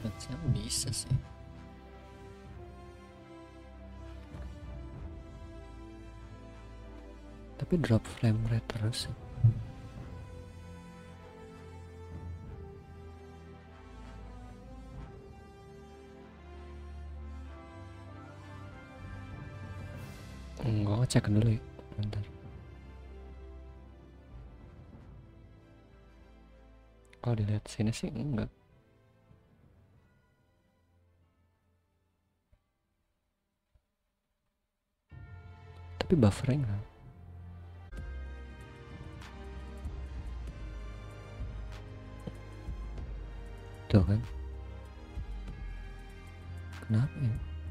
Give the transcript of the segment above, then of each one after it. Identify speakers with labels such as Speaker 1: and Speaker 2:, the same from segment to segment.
Speaker 1: harusnya bisa sih. Tapi drop frame rate terus sih. Gue ngecek dulu ya, bentar. Kalau dilihat sini sih enggak. Tapi buffering lah. Tuh kan. Kenapa ya?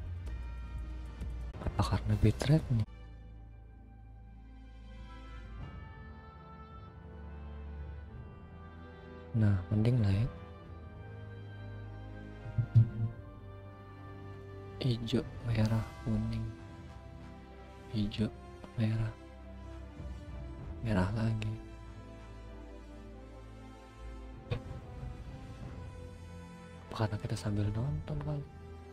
Speaker 1: Apa karena bitrate nih? Nah, mending lah ya. Hijau, merah, kuning. Hijau, merah. Merah lagi. Apa karena kita sambil nonton kali?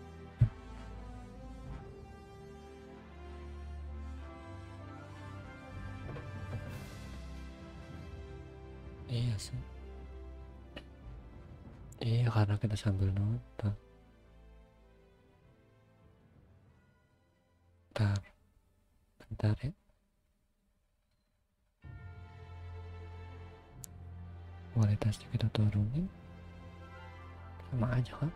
Speaker 1: Iya sih. Iya, karena kita sambil nonton. Bentar ya. Kualitasnya kita turunin. Sama aja kan?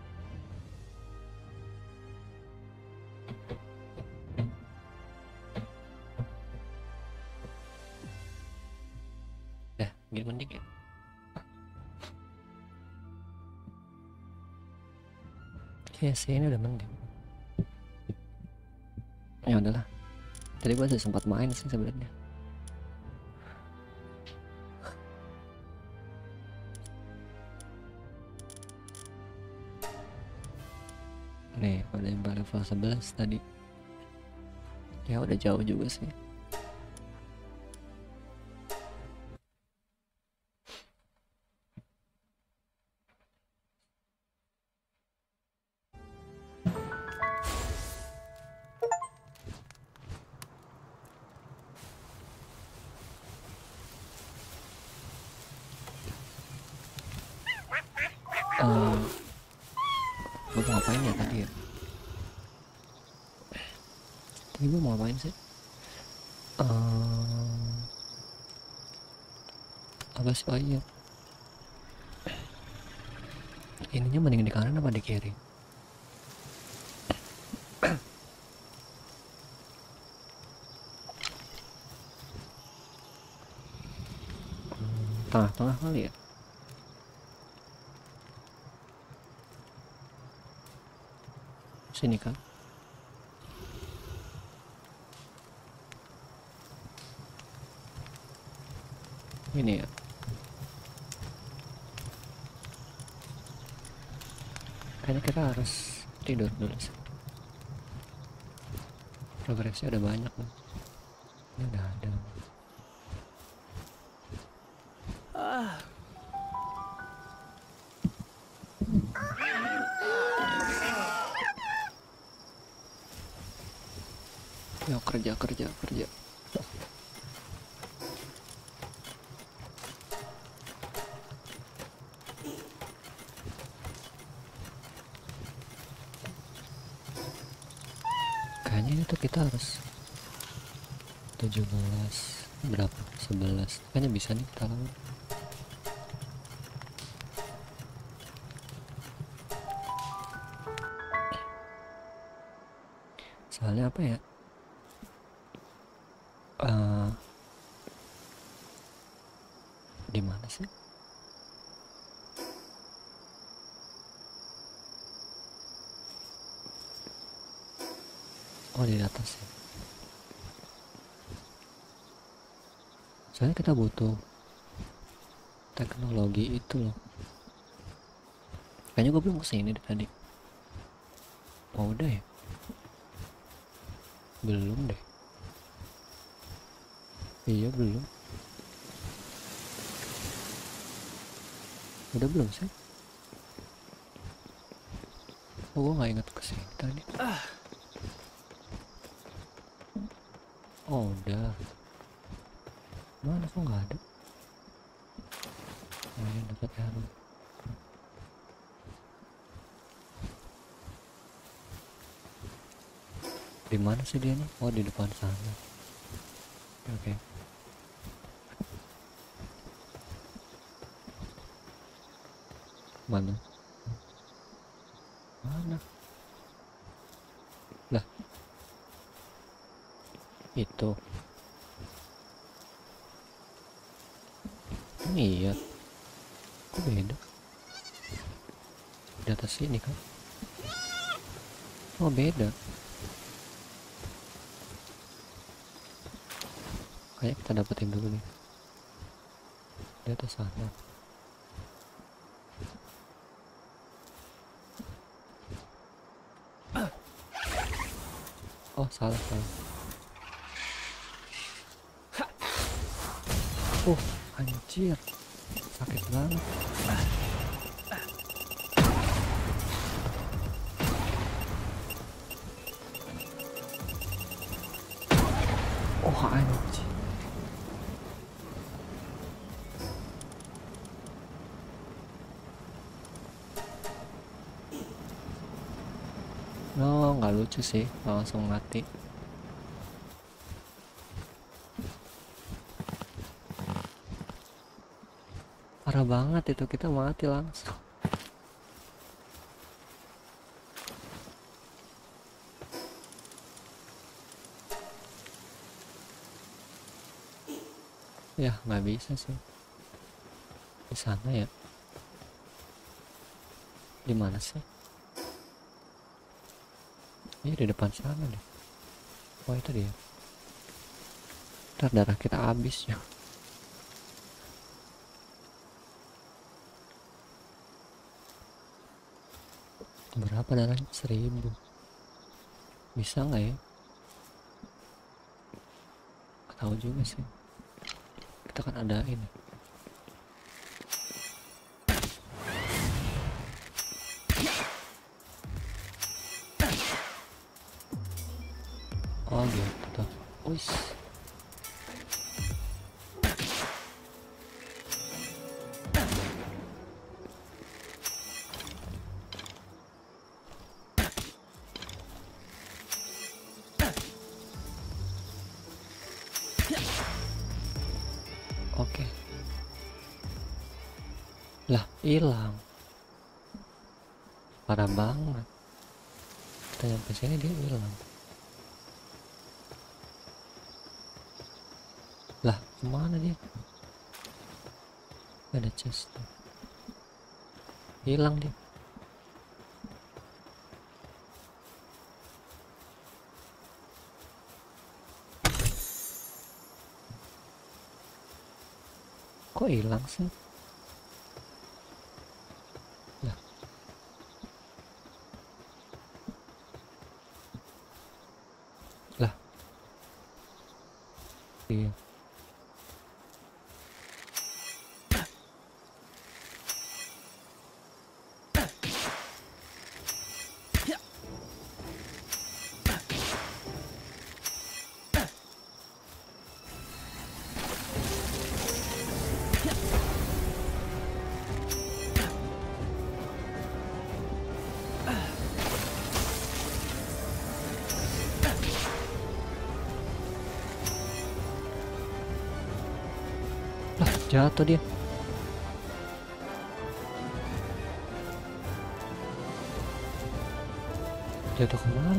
Speaker 1: Gini mending ya. Iya sih, ini udah mending. Ya udahlah. Tadi gue sempat main sih sebenarnya. Nih, udah nyampe level 11 tadi. Ya udah jauh juga sih. Gue mau ngapain ya tadi ya? Tadi gue mau ngapain sih? Apa sih? Oh iya, ininya mending di kanan apa di kiri? Tengah-tengah kali ya? Sini kan? Ini ya? Kayaknya kita harus tidur dulu sih. Progresnya udah banyak loh. Ini udah ada. Yuk kerja. Kayaknya ini tuh kita harus 17 berapa? 11. Kayaknya bisa nih kita lawan. Soalnya apa ya? Di mana sih? Oh, di atas ya. Soalnya kita butuh teknologi itu loh. Kayaknya gue belum kesini deh tadi. Oh udah ya? Belum deh. Iya belum. Udah belum sih? Oh, gue nggak inget kesini tadi. Oh, udah. Mana kok nggak ada? Oh, ini dapat arrow. Di mana sih dia nih? Oh, di depan sana. Oke. Mana? Mana? Lah, itu. Iya. Kok beda? Di atas sini kan? Oh, beda. Kayaknya kita dapetin dulu nih. Di atas sana. Oh, salah. Anjir. Sakit banget. Oh, anjir. No, nggak lucu sih, langsung mati. Parah banget itu, kita mati langsung. Ya, nggak bisa sih. Di sana ya. Di mana sih? Ini di depan sana deh. Oh, itu dia. Ntar darah kita habis ya. Berapa darahnya? 1000. Bisa nggak ya? Nggak tahu juga sih. Kita kan ada ini. Oh gitu. Wis. Oke. Lah, hilang. Parah banget. Kita nyampe sini dia hilang. Lah, kemana dia? Ada chest. Hilang dia. Kok hilang sih? Lah. Lah. Iya. Lah, jatuh dia. Jatuh kemana?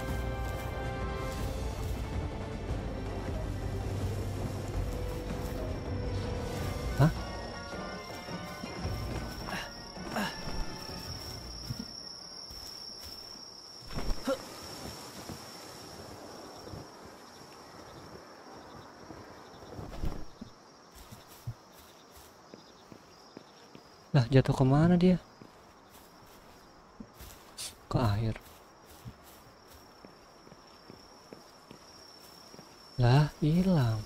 Speaker 1: Hah? Lah, jatuh kemana dia? Ke air. Lah, hilang.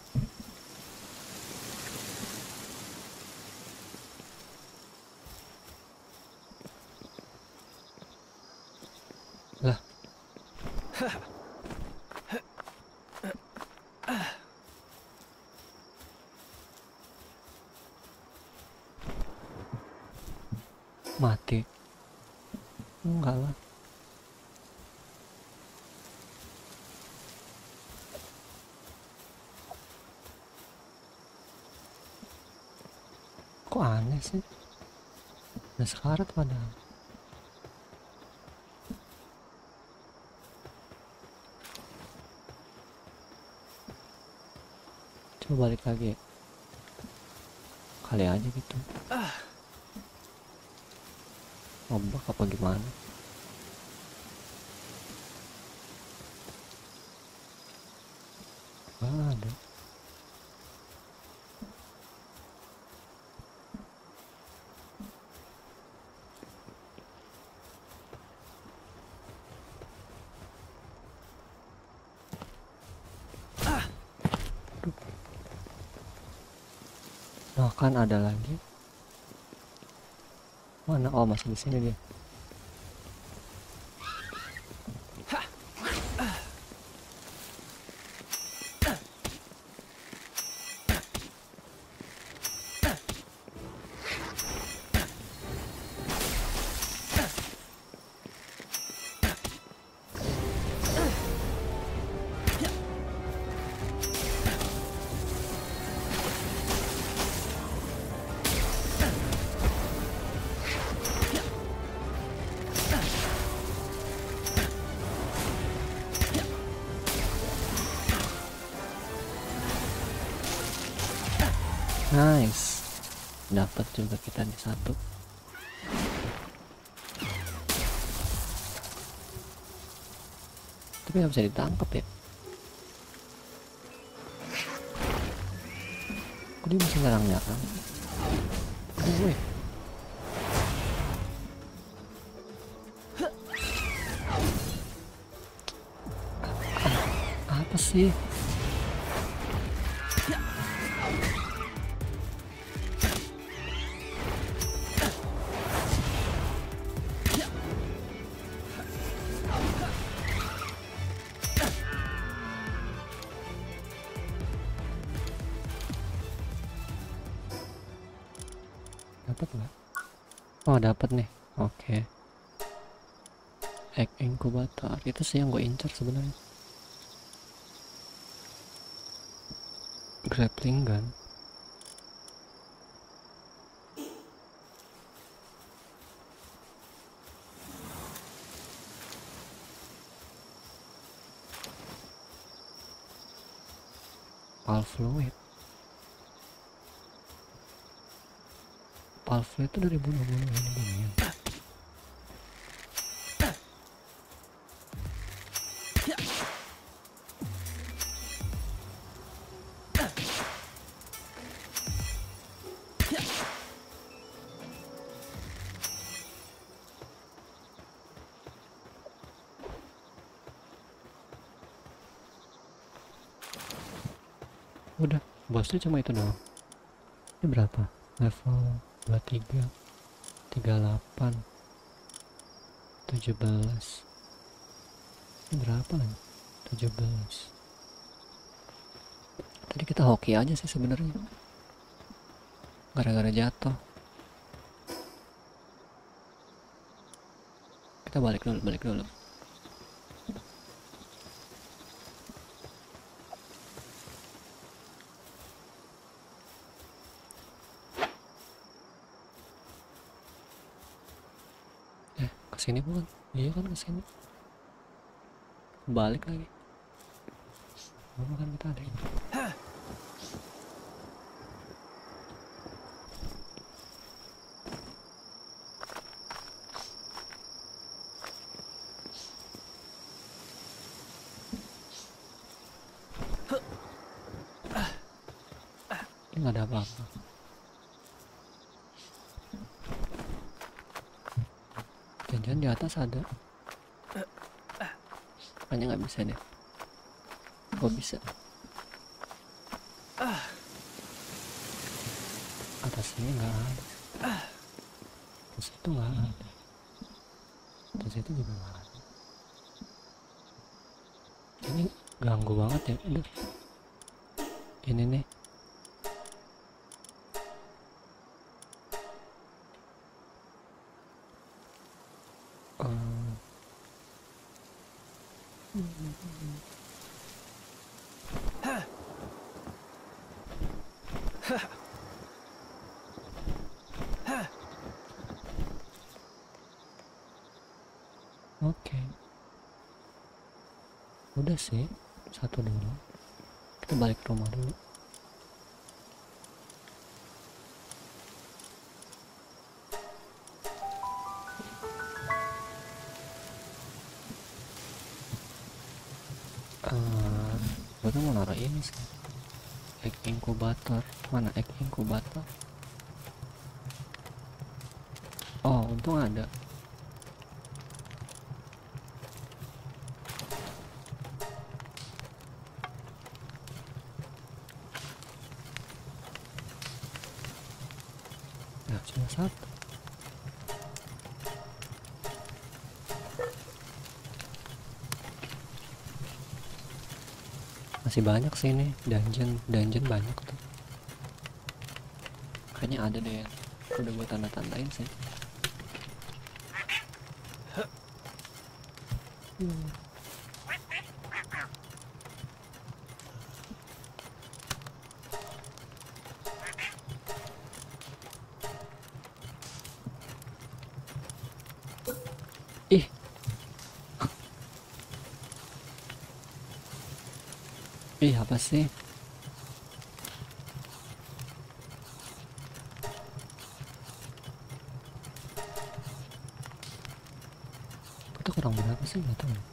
Speaker 1: Mati. Enggak lah. Kok aneh sih? Udah sekarat padahal. Coba balik lagi ya. Kali aja gitu. Ombak apa gimana? Ada. Nah, kan ada lagi. Mana? Oh, masih di sini dia. Nice. Dapat juga kita di satu. Tapi nggak bisa ditangkap ya. Kok dia bisa nyerang-nyerang? Gue. Apa sih? Dapat nggak? Oh, dapat nih. Oke. Egg incubator itu sih yang gue incar sebenarnya. Grappling gun. Pulse fluid. Pulse fluid itu dari bunuh-bunuh ini ya. Udah, bosnya cuma itu doang. Ini berapa? Level 23, 38, 17. Ini berapa lagi? 17. Tadi kita hoki aja sih sebenarnya. Gara-gara jatuh. Kita balik dulu. Kesini bukan? Iya kan kesini. Balik lagi. Oh, kan kita ada ini. Ini nggak ada apa-apa. Jangan-jangan di atas ada. Kayaknya nggak bisa deh. Kok bisa? Atas ini nggak ada. Atas itu nggak ada. Atas itu juga nggak ada. ini ganggu banget ya. Aduh, ini nih. Oke, udah sih, satu dulu. Kita balik ke rumah dulu. Gue tuh mau naruh ini sih, egg incubator. Mana egg incubator? Oh, untung ada. Nah, cuma satu. Masih banyak sih ini, dungeon banyak tuh. Kayaknya ada deh yang udah gue tanda-tandain sih. Ih, ih apa sih? Kita kurang berapa sih, nggak tahu.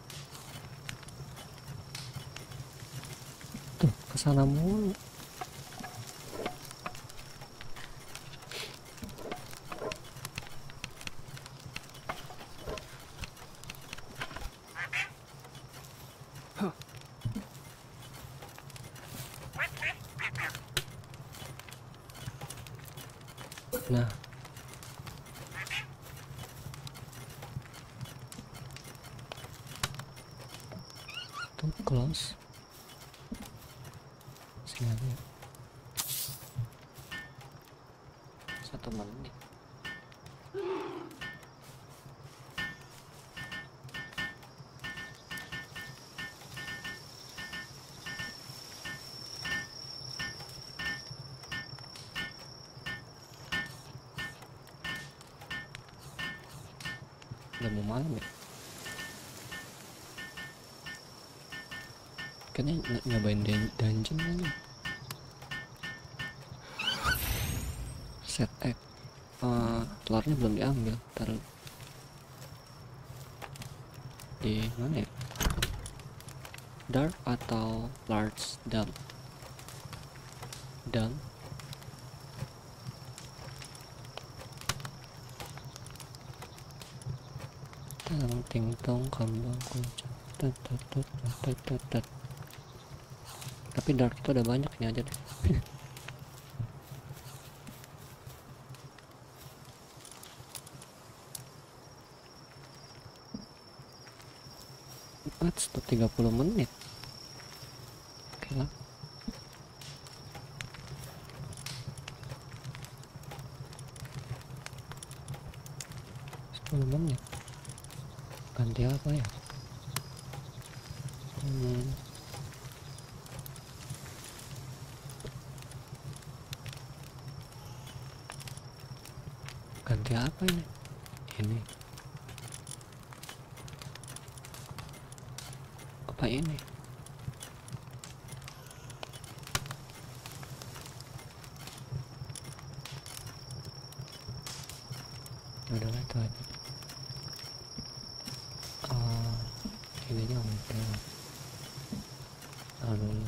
Speaker 1: Tuh kesana mulu. Nah, tuh close. Sini aja. 1 menit. Udah mau malam ya. Kayaknya nyobain dungeon aja. Set egg. Telurnya belum diambil. Taruh di mana ya? Dark atau large? Dump. Talang ting tong kambang kucing. Tapi dark itu udah banyak, ini aja deh. Stop 30 menit. Oke lah. Menit. Ganti apa ya? Ganti apa ini? Ini. Apa ini? Udahlah itu aja. Ini aja udah. Lalu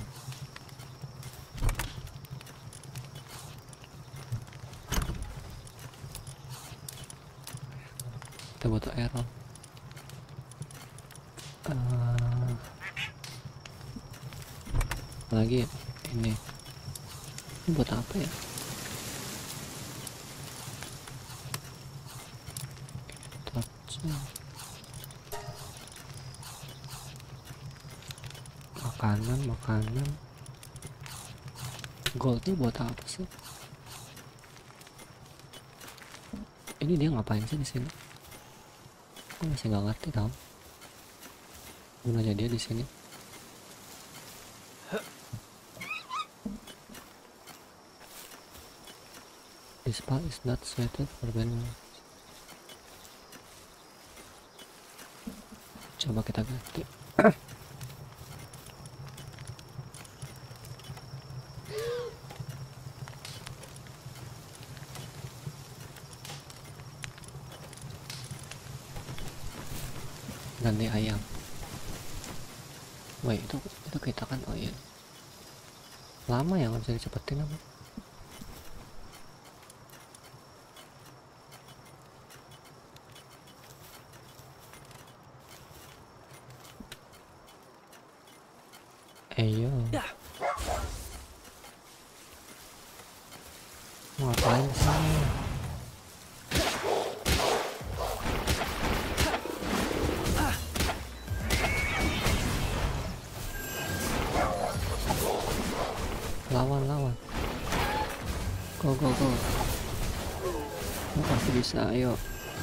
Speaker 1: kita butuh arrow. Lagi ini buat apa ya? Touch. makanan. Goldnya buat apa sih? Ini dia ngapain sih di sini? Aku masih nggak ngerti tau gunanya dia di sini. This part is not suited for banana. Coba kita ganti. Ganti ayam. Wah itu kita kan, oh iya lama ya nggak bisa dicepetin apa? Ayo ngapain sih? Lawan go lu pasti bisa, ayo.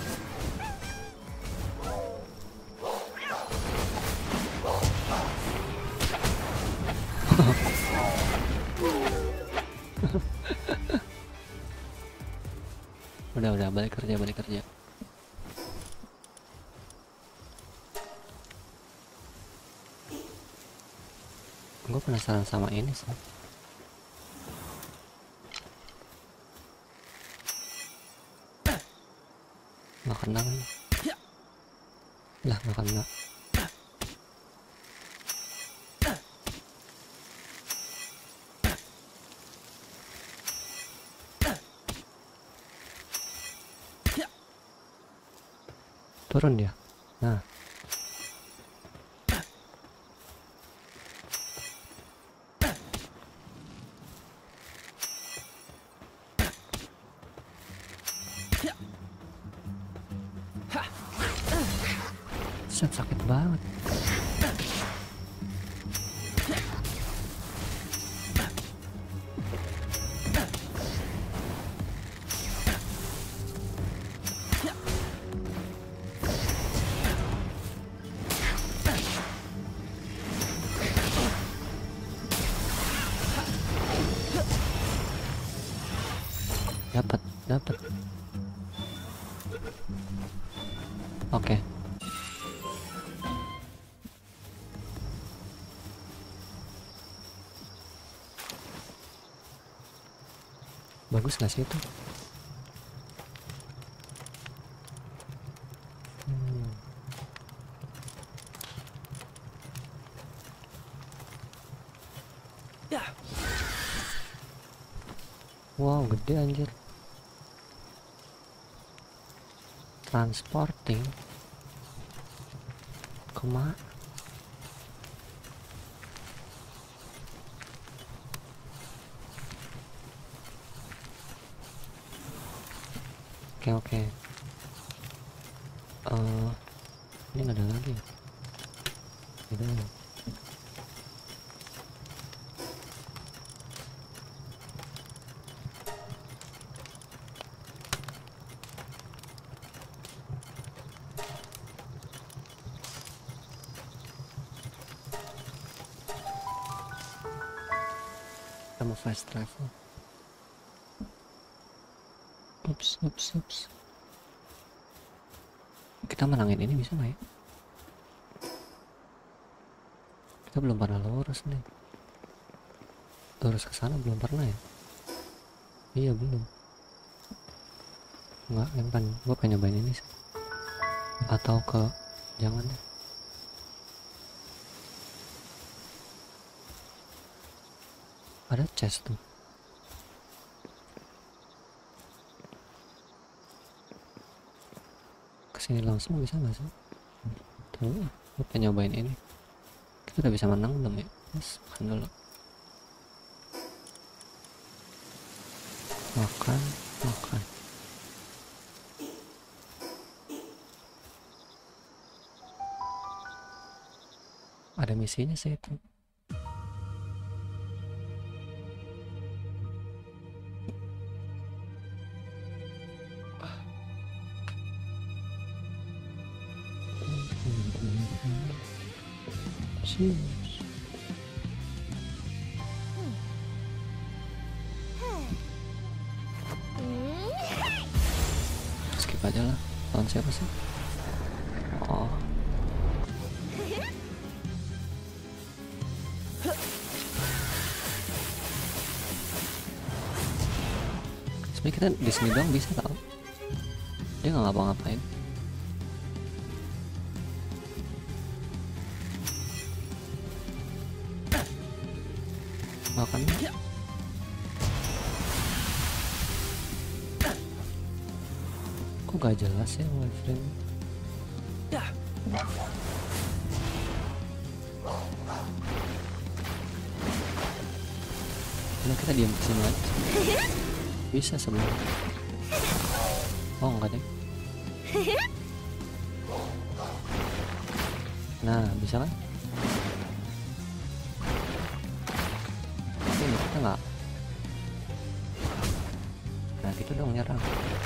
Speaker 1: Udah balik kerja. Gue penasaran sama ini sih. Nggak kena kan? Lah nggak kena. Turun dia. Nah. Sakit banget. Dapat. Oke. Bagus nggak sih itu? Wow, gede anjir. Transporting kemana? Oke. Ini nggak ada lagi. Gitu. Sama fast travel. Ups. Kita menangin ini bisa nggak ya? Kita belum pernah lurus nih. Lurus ke sana belum pernah ya? Iya belum. Nggak, yang kan gue pengen nyobain ini sih. Atau ke jangan deh. Ada chest tuh. Kesini langsung bisa nggak sih? Tuh, gue pengen nyobain ini. Kita udah bisa menang belum ya? Yes, makan dulu. Makan. Ada misinya sih itu. sih. Skip aja lah. Lawan siapa sih? Oh, sebenarnya kita di sini doang bisa tau. Dia nggak ngapa-ngapain. Makan. Kok gak jelas ya wireframe? Nah, kita diam di sini aja. Bisa sebenarnya. Oh enggak deh. Nah bisa kan? Ini kita nggak. Nah gitu dong nyerang.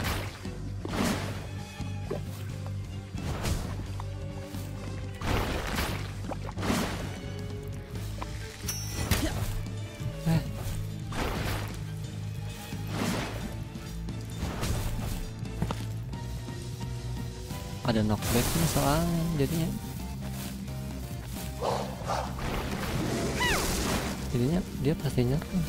Speaker 1: Ada knockbacknya soalnya jadinya dia pasti nyerang.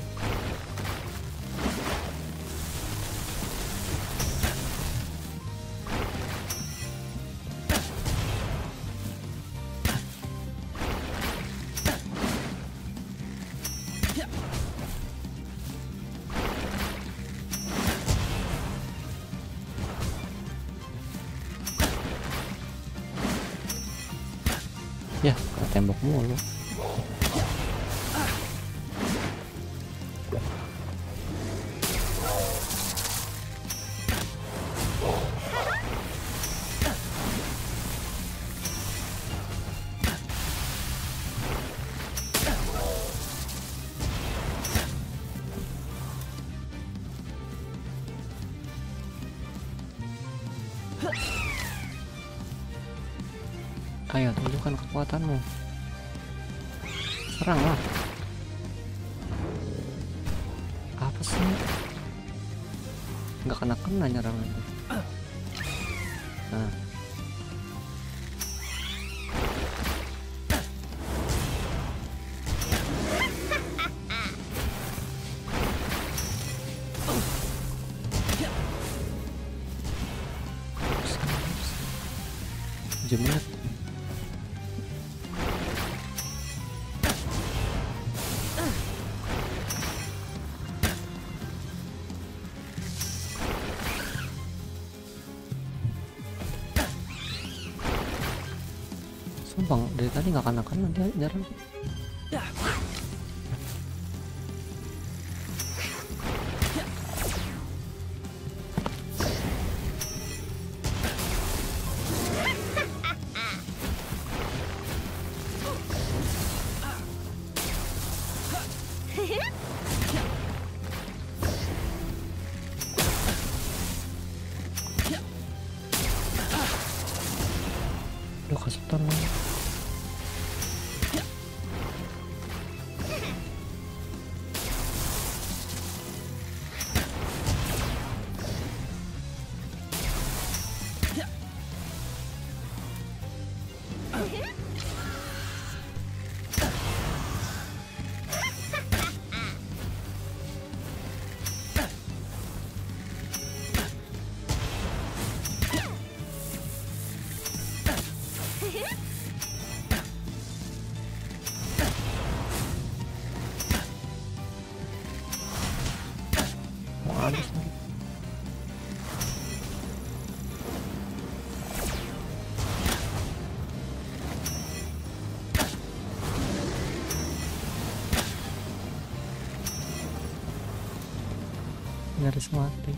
Speaker 1: Ya, ke tembok mulu. Ayo tunjukkan kekuatanmu. Seranglah. Apa sih? Nggak kena nyerang itu. Nah. Jemet. Sumpah dari tadi nggak kena dia nyerang. Udah kesetan lah. Mau habis lagi. Nyaris mati.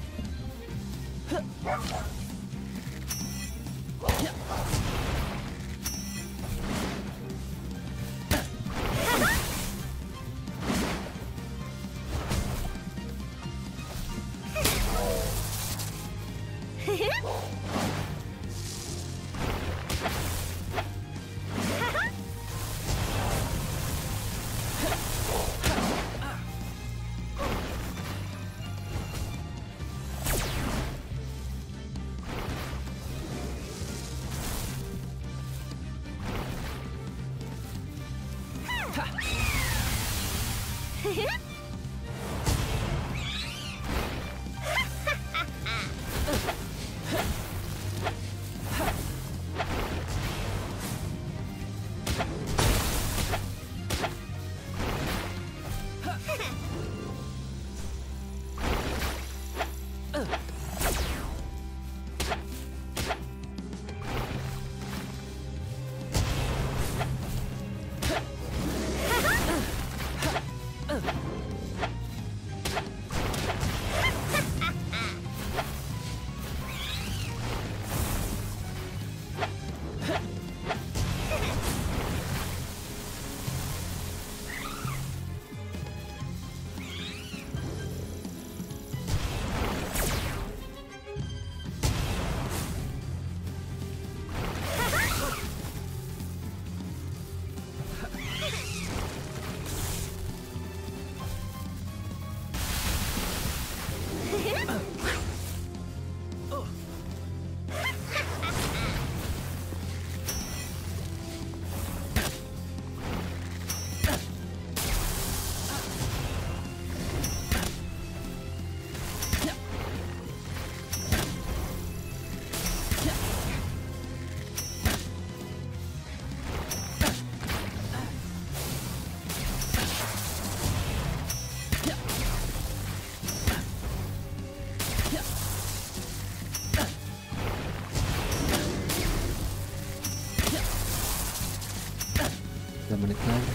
Speaker 1: Menit lagi.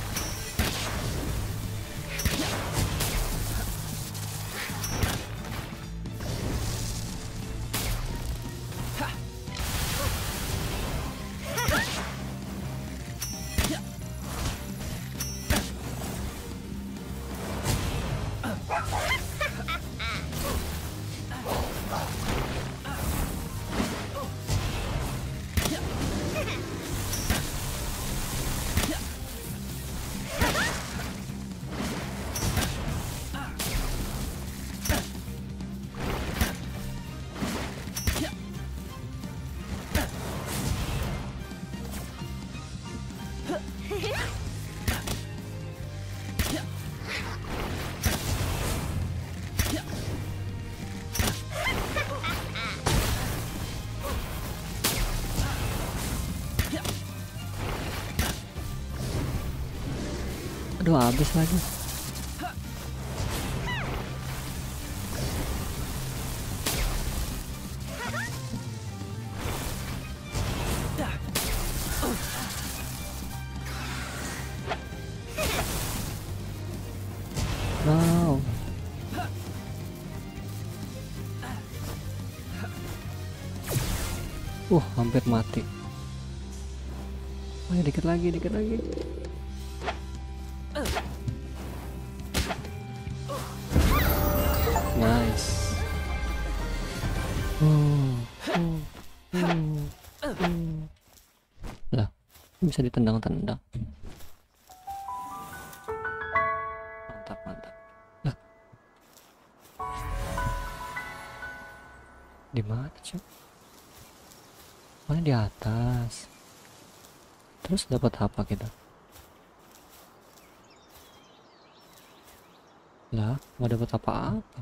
Speaker 1: Aduh, habis lagi. No. Hampir mati. Oh ya, dikit lagi, dikit lagi. Nice. Lah, bisa ditendang-tendang. Mantap, mantap. Lah, di mana cuy? Mana di atas? Terus dapat apa kita? Lah, nggak dapat apa-apa.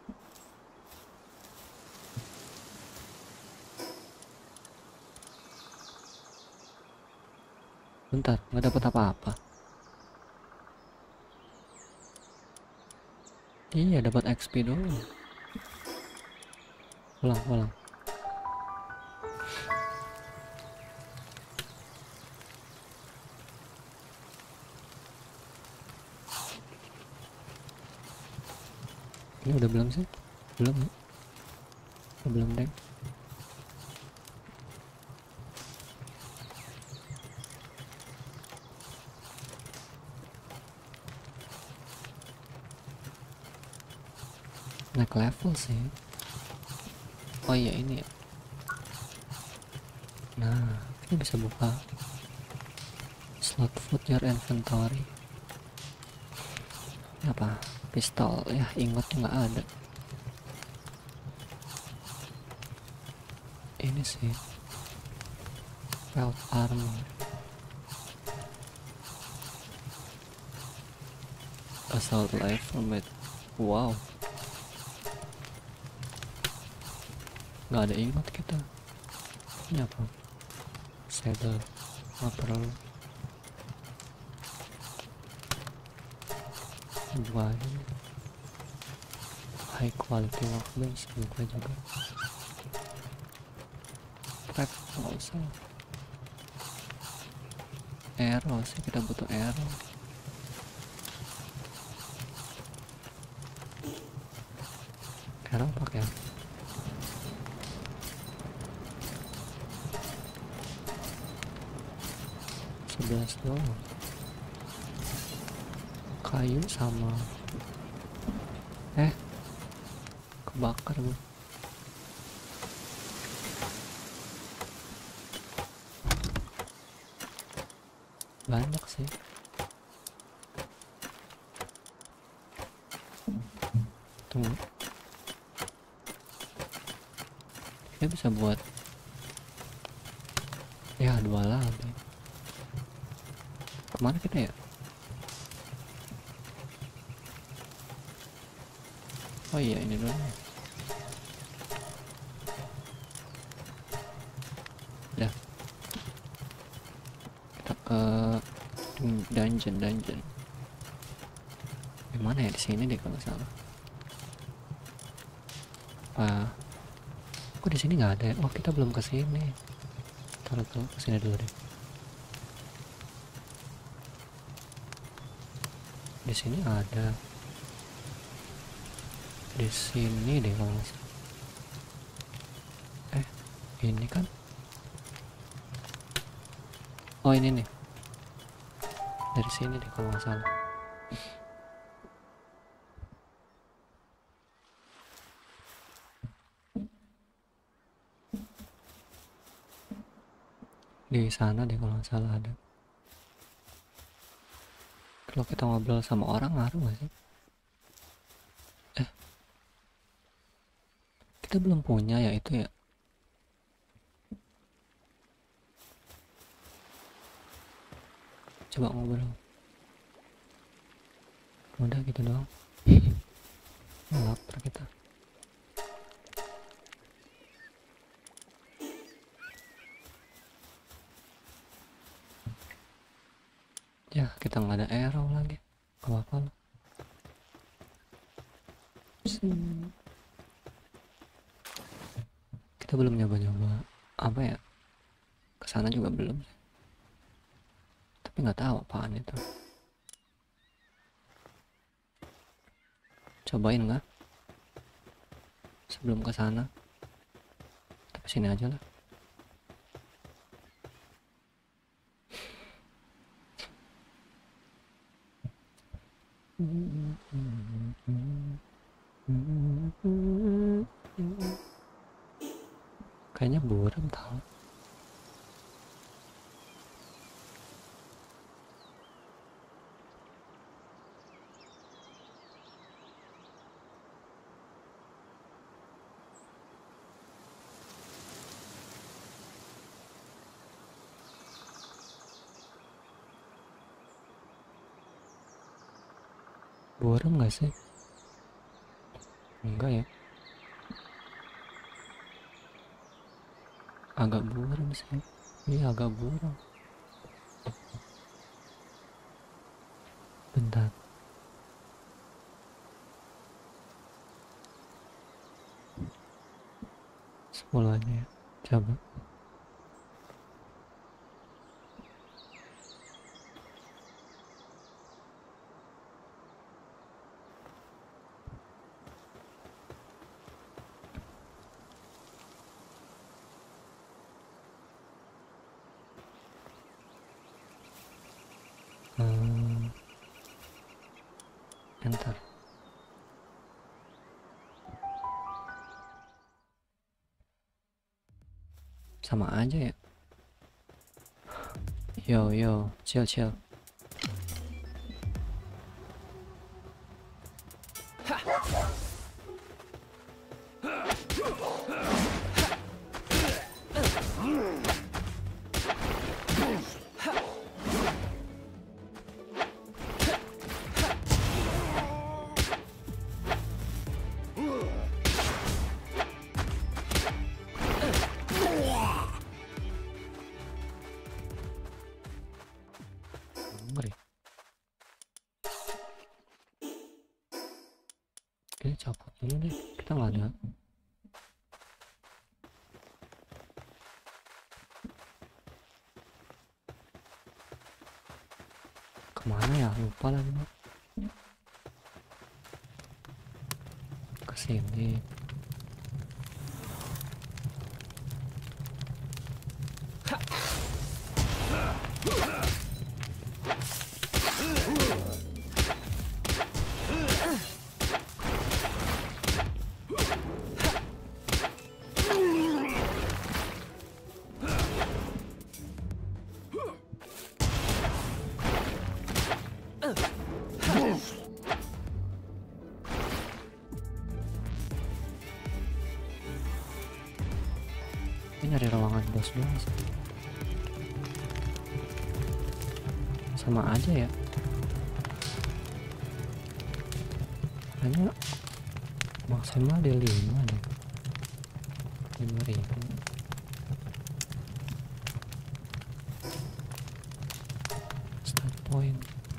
Speaker 1: Bentar, nggak dapat apa-apa. Iya, dapat XP dulu. Pulang, pulang. Ini udah belum sih? Belum ya? Belum deh. Naik level sih. Oh iya, ini ya. Nah, ini bisa buka slot food your inventory. Apa? Pistol ya, ingatnya nggak ada. Ini sih belt armor. Assault rifle mate. Wow, nggak ada ingat kita. Ini apa? Saddle. Nggak perlu. Buah ini. High quality workbench buka juga. Prep nggak usah. Arrow sih, kita butuh arrow. Arrow pakai apa? Sebelas doang. Kayu sama kebakar gue. Banyak sih. Tunggu, kita bisa buat ya 2 lagi. Kemana kita ya? Oh iya, ini dulu. Udah. Kita ke dungeon. Gimana ya, di sini deh kalau salah. Kok di sini nggak ada ya? Oh, kita belum ke sini. Taruh ke sini dulu deh. Di sini ada. Di sini deh kalau nggak salah. Ini kan. Oh, ini nih. Dari sini deh kalau nggak salah. Di sana deh kalau nggak salah ada. Kalau kita ngobrol sama orang ngaruh nggak sih? Kita belum punya ya itu ya. Coba ngobrol. Udah gitu doang. Lapar kita. Ya, kita nggak ada arrow lagi. Gak apa-apa lah. Kita belum nyoba-nyoba apa ya, kesana juga belum sih. Tapi nggak tahu apaan itu. Cobain nggak sebelum kesana? Tapi sini aja lah. Kayaknya buram tau. Buram gak sih? Enggak ya. Agak buram sih. Iya, agak buram. Bentar. Sepuluh aja ya. Coba. Enter. Sama aja ya. Yo, chill. cabut dulu deh, kita nggak ada. Kemana ya, lupa lagi. Kesini. Ini nyari ruangan bos doang sih. Sama aja ya. Hanya maksimal di 5 deh. 5.000. Start point.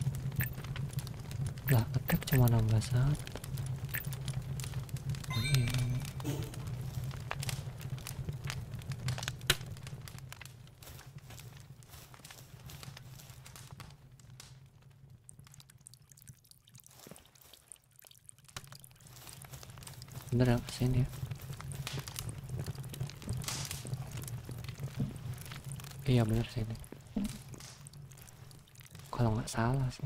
Speaker 1: Lah, attack cuma 16 saat. Bener ya, kesini ya. Iya bener sini. Kalau nggak salah sih.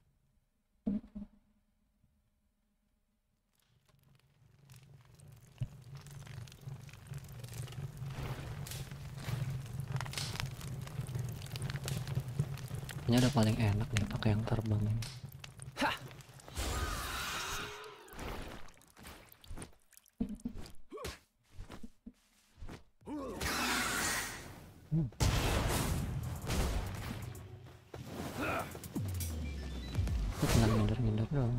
Speaker 1: Ini udah paling enak nih pakai yang terbang ini. Tinggal nginder dong.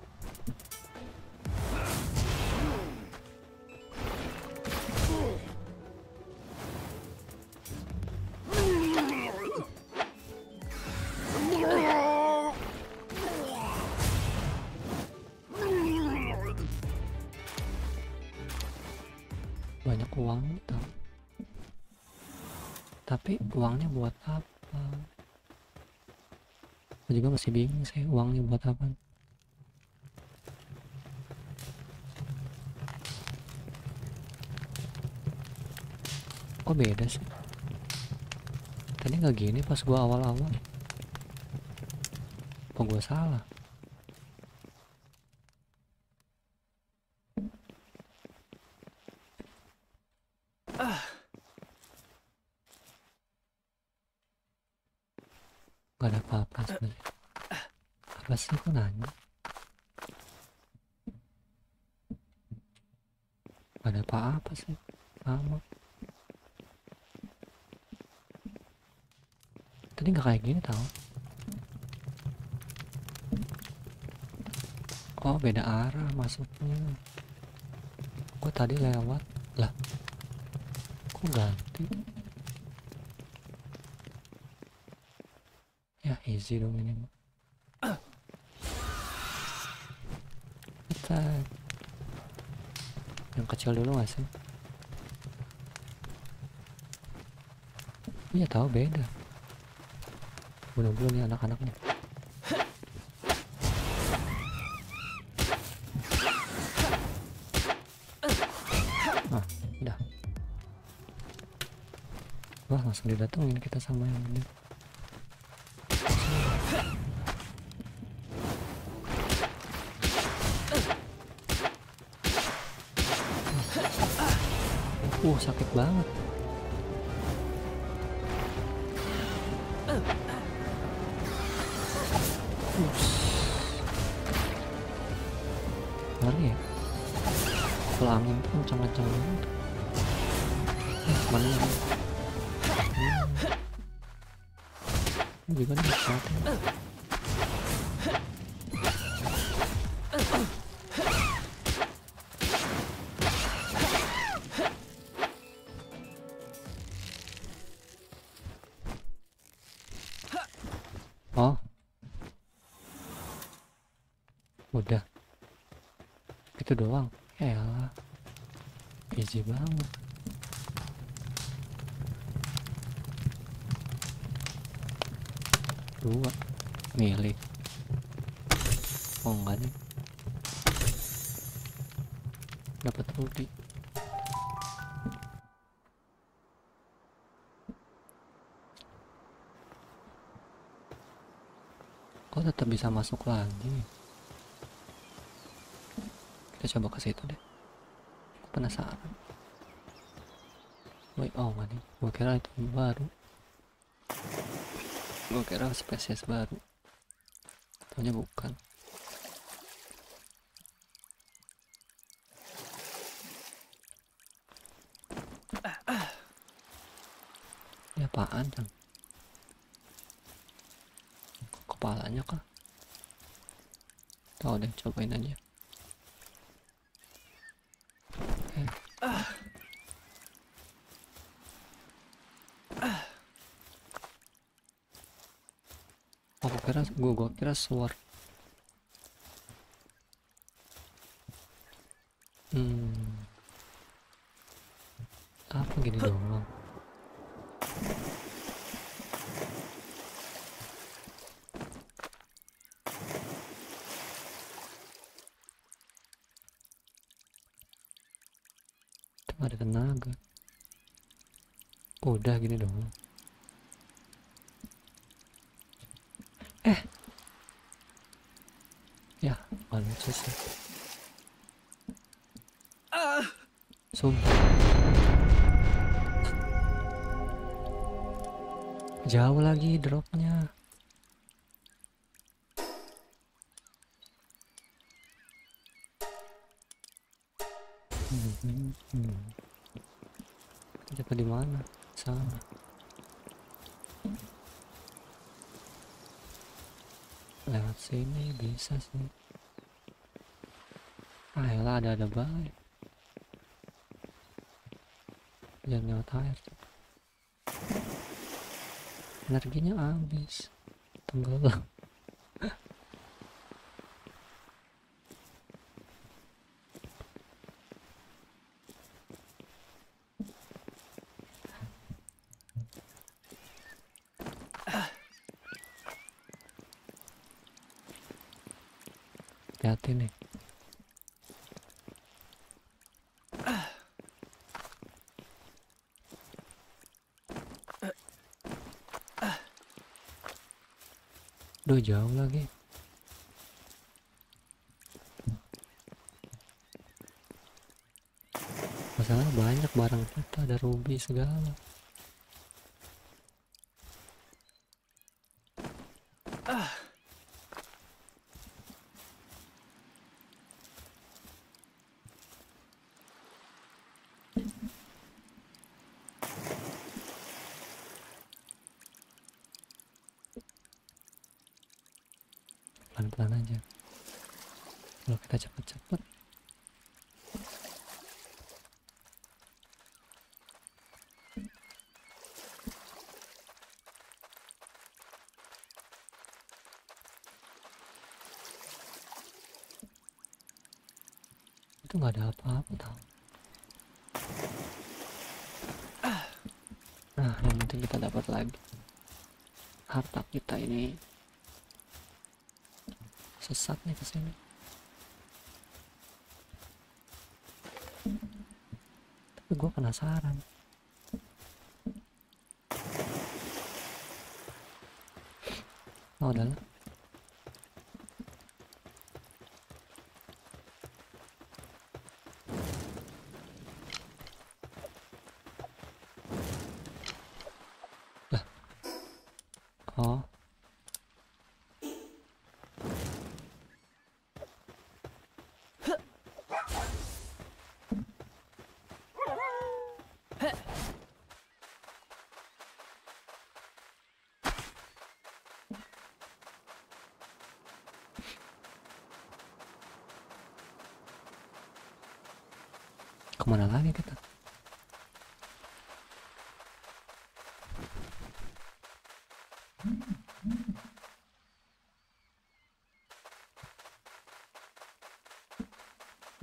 Speaker 1: Banyak uang tau. Tapi uangnya buat apa? Aku juga masih bingung sih uangnya buat apa. Kok beda sih? Tadi nggak gini pas gua awal-awal. Apa gua salah? Gak ada apa-apa sebenarnya. Apa sih aku nanya? Gak ada apa-apa sih. Sama. Tadi nggak kayak gini tau. Oh beda arah masuknya. Gua tadi lewat. Lah. Kok ganti? Ya easy dong ini mah. Attack. Yang kecil dulu gak sih? Iya tahu beda. Bunuh-bunuh nih anak-anaknya. Ah, udah. Wah langsung didatengin kita sama yang ini. Sakit banget. Ngeri ya. Kalau angin tuh kencang-kencang banget. Mana ya? Ini juga nih mati. Oh udah Itu doang. Elah, easy banget. Dua milih. Oh enggak nih. Dapat ruby. Kok tetap bisa masuk lagi? Kita coba ke situ deh. Aku penasaran. Wait, oh enggak nih. Gua kira itu baru. Gua kira spesies baru. Taunya bukan. Ini apaan kan? Kepalanya kah? Tahu deh, cobain aja. Gua kira sword. Apa gini doang? Itu ada tenaga. Udah gini doang. Ya, lucu sih. Sumpah. Jauh lagi dropnya. Jatuh di mana? Sana. Lewat sini bisa sih. Ayolah, ada baik. Jangan lewat air. Energinya habis. Tenggelam. Hati-hati nih. Duh, jauh lagi. Masalah banyak barang kita, ada ruby segala. Pelan-pelan aja. Kalau kita cepet-cepet, itu nggak ada apa-apa tau. Nah, yang penting kita dapat lagi. Harta kita ini sesat nih kesini. Tapi gue penasaran. Oh, udahlah. Oh, kemana lagi kita?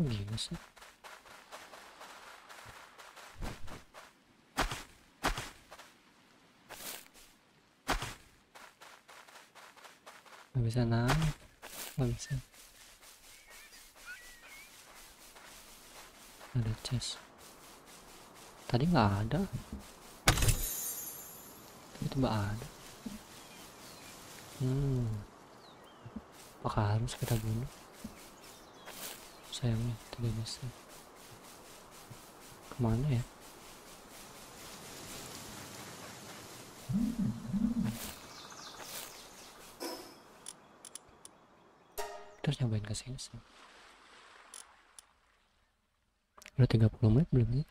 Speaker 1: Kok gini sih? Nggak bisa naik, nggak bisa. Ada chest. Tadi nggak ada. Tiba-tiba ada. Apakah harus kita bunuh? Sayangnya tidak bisa. Kemana ya? Terus nyobain ke sini sih. Udah 30 menit belum ya?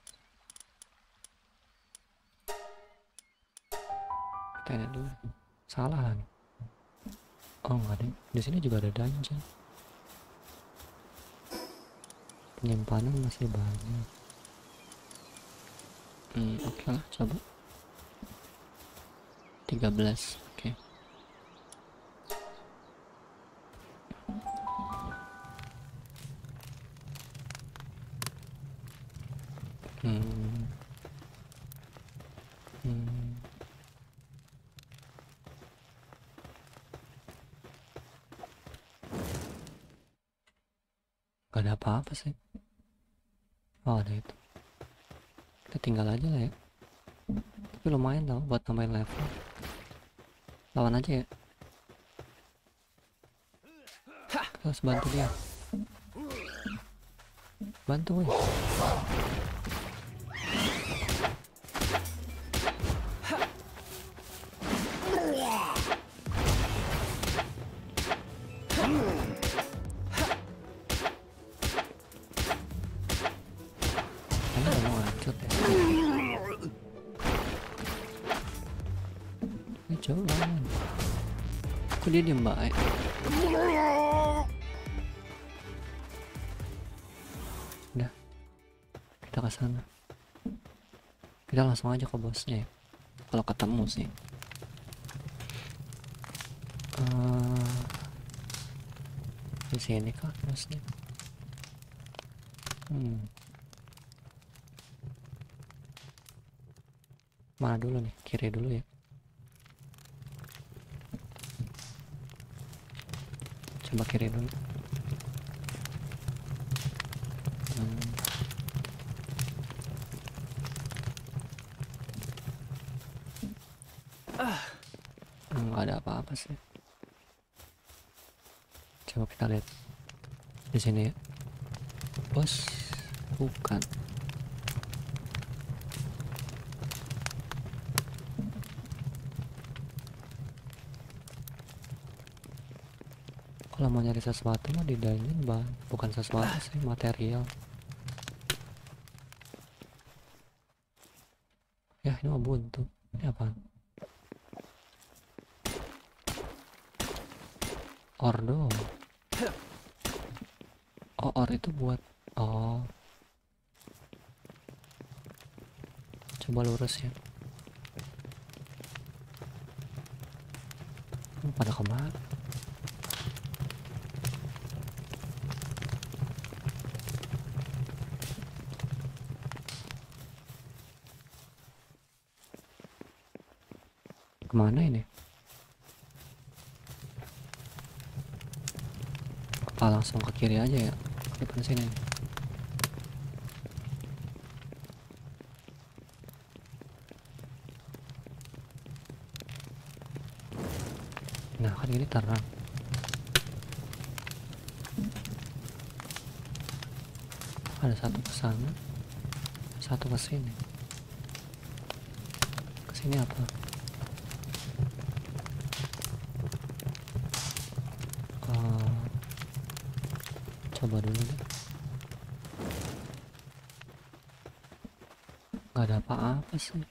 Speaker 1: Kita lihat dulu. Salah nih. Oh nggak ada. Di sini juga ada dungeon. Penyimpanan masih banyak. Oke lah, coba 13. Oke. Gak ada apa-apa sih. Oh ada itu. Kita tinggal aja lah ya. Tapi lumayan tau buat tambahin level. Lawan aja ya. Kita harus bantu dia. Bantu weh. Coba. Kok dia diem baik? Udah. Kita ke sana. Kita langsung aja ke bosnya ya. Kalau ketemu sih. Di sini kah bosnya? Mana dulu nih? Kiri dulu ya. Coba kiri dulu. Nggak ada apa-apa sih. Coba kita lihat di sini ya. Bos, bukan. Kalau mau nyari sesuatu mah di dungeon bang, bukan sesuatu sih, material. Ya ini mah buntu. Ini apaan? Or dong. Oh or itu buat. Oh. Coba lurus ya. Pada kemana? Kemana ini? Apa langsung ke kiri aja ya? Ke depan sini. Nah kan ini terang. Ada satu ke sana, satu ke sini. Ke sini apa? Coba dulu deh. Gak ada apa-apa sih.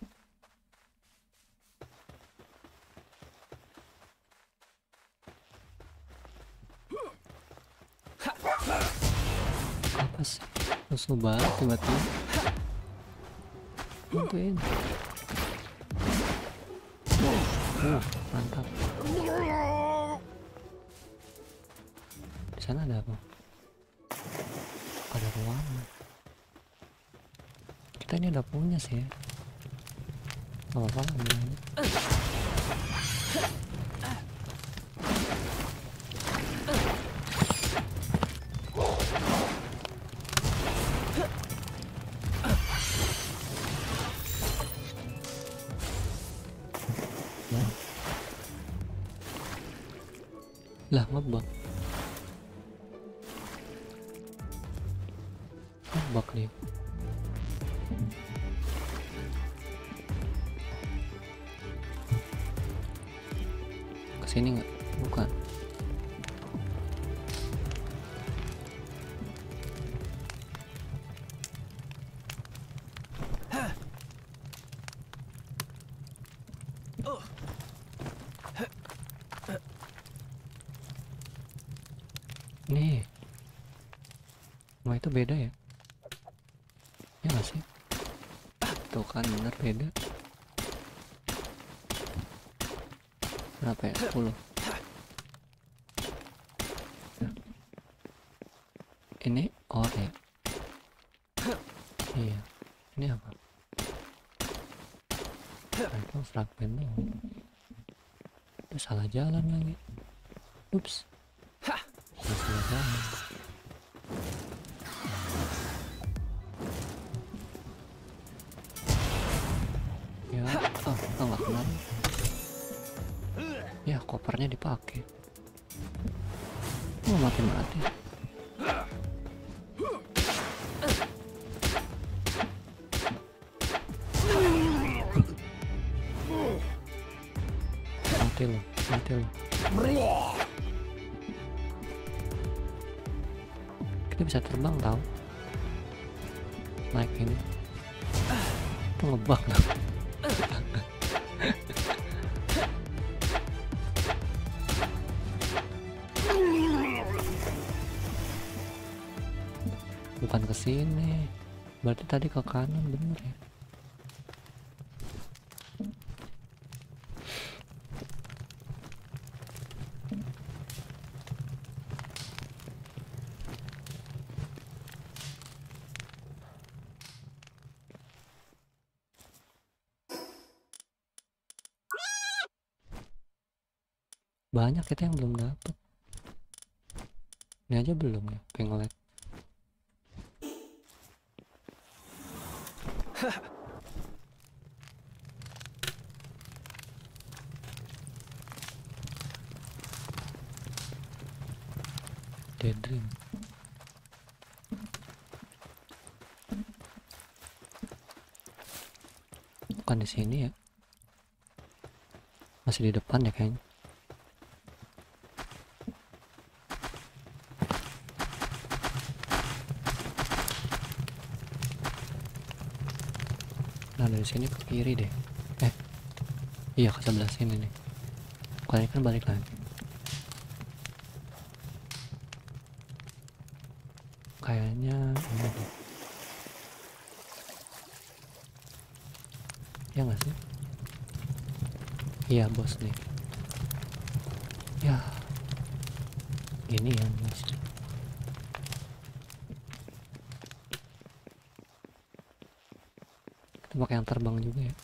Speaker 1: Apa sih? Rusuh banget tiba-tiba. Bantuin. Mantap. Di sana ada apa? Ada ini udah punya sih ya. Gak apa-apa lah, ambil aja. Lah ngebug dia. Kesini nggak? Bukan. Nih, rumah itu beda ya? Ya nggak sih? Tuh kan bener beda. Berapa ya? 10. Nah. Ini or ya? Iya. Ini apa? Nah, itu fragmen dong. Itu salah jalan lagi. Ups. Salah jalan. Ya, nggak kenal. Ya, kopernya dipakai. Mati. Mati lo. Kita bisa terbang tau. Naik ini. Itu ngebug lah. Bukan ke sini. Berarti tadi ke kanan bener ya. Banyak kita yang belum dapet. Ini aja belum ya, pengen lihat. Daydream. Bukan di sini ya. Masih di depan ya kayaknya. Nah dari sini ke kiri deh. Iya ke sebelah sini nih. Kali kan balik lagi. Kayaknya ini deh. Ya nggak sih? Iya bos nih. Ya. Ini ya bos. Kita pakai yang terbang juga ya.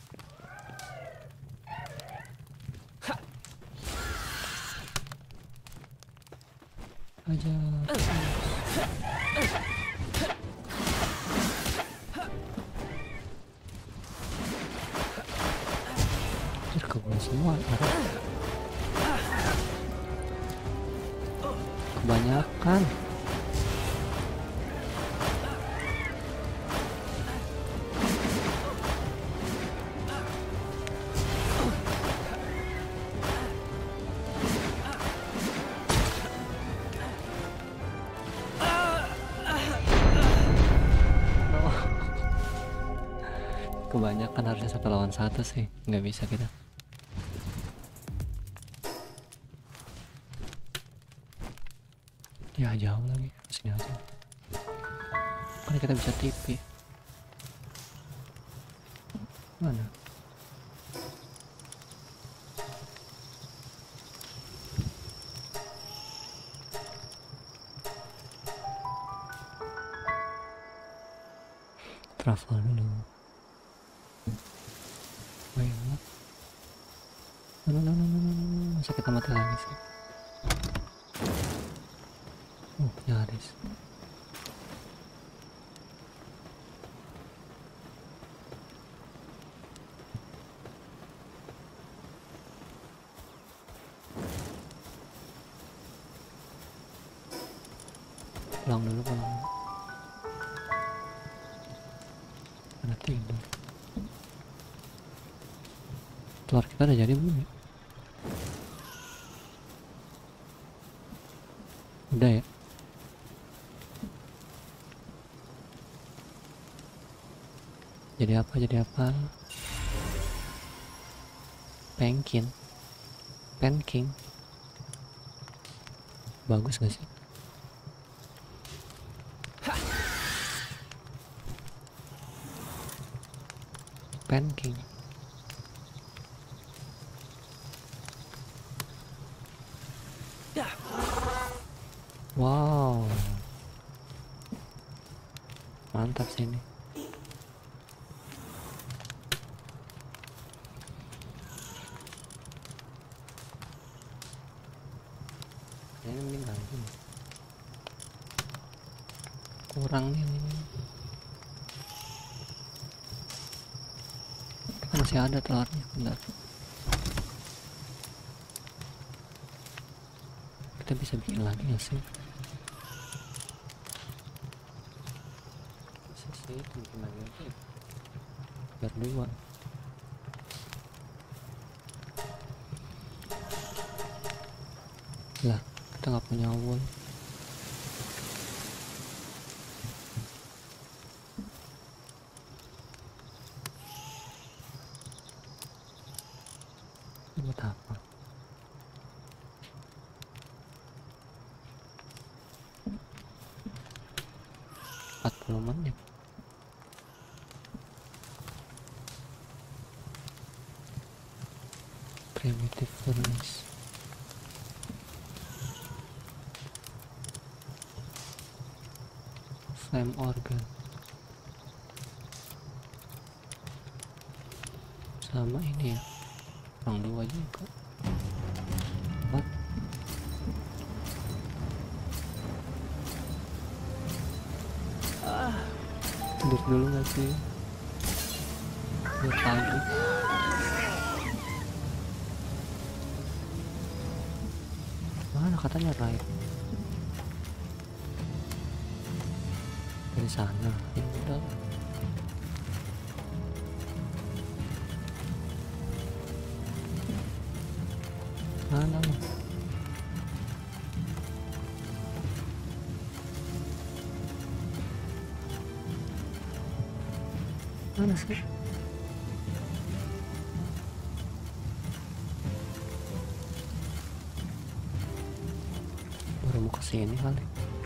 Speaker 1: Aja. Kebun semua. Kebanyakan. Kebanyakan harusnya 1 lawan 1 sih, nggak bisa kita. Ya jauh lagi, sini aja. Kan kita bisa TP. Mana? Travel dulu. Masa kita mati lagi sih? Nyaris. Pulang dulu. Pada tidur. Telur kita udah jadi belum ya? Udah ya? Jadi apa? Pancake. Bagus gak sih? Pancake. Wow. Mantap sih ini. Ini lagi. Kurang nih ini. Masih ada telurnya, bentar. Kita bisa bikin lagi gak sih? Bisa sih, itu bikin lagi aja ya. Biar 2. Lah, kita gak punya wool. Buat apa? menit. Primitive furnace. Flame organ. Sama ini ya. Kurang 2 juga. What? Tidur dulu gak sih? Biar pagi. Mana katanya right? Dari sana. Ya udah. Mana lo? Mana sih? Baru mau kesini kali.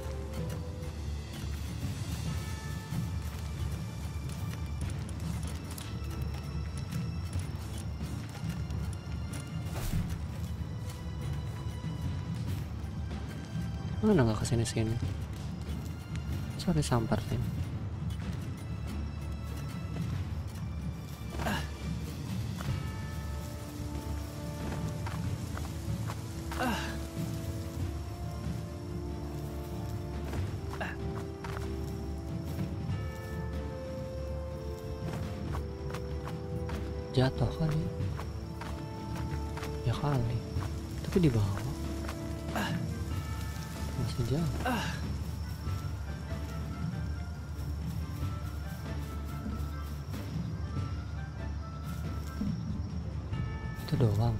Speaker 1: Mana nggak kesini-sini? Sorry sampar sini. Jatuh kali. Ya kali. Tapi di bawah. Masih jauh. Itu doang.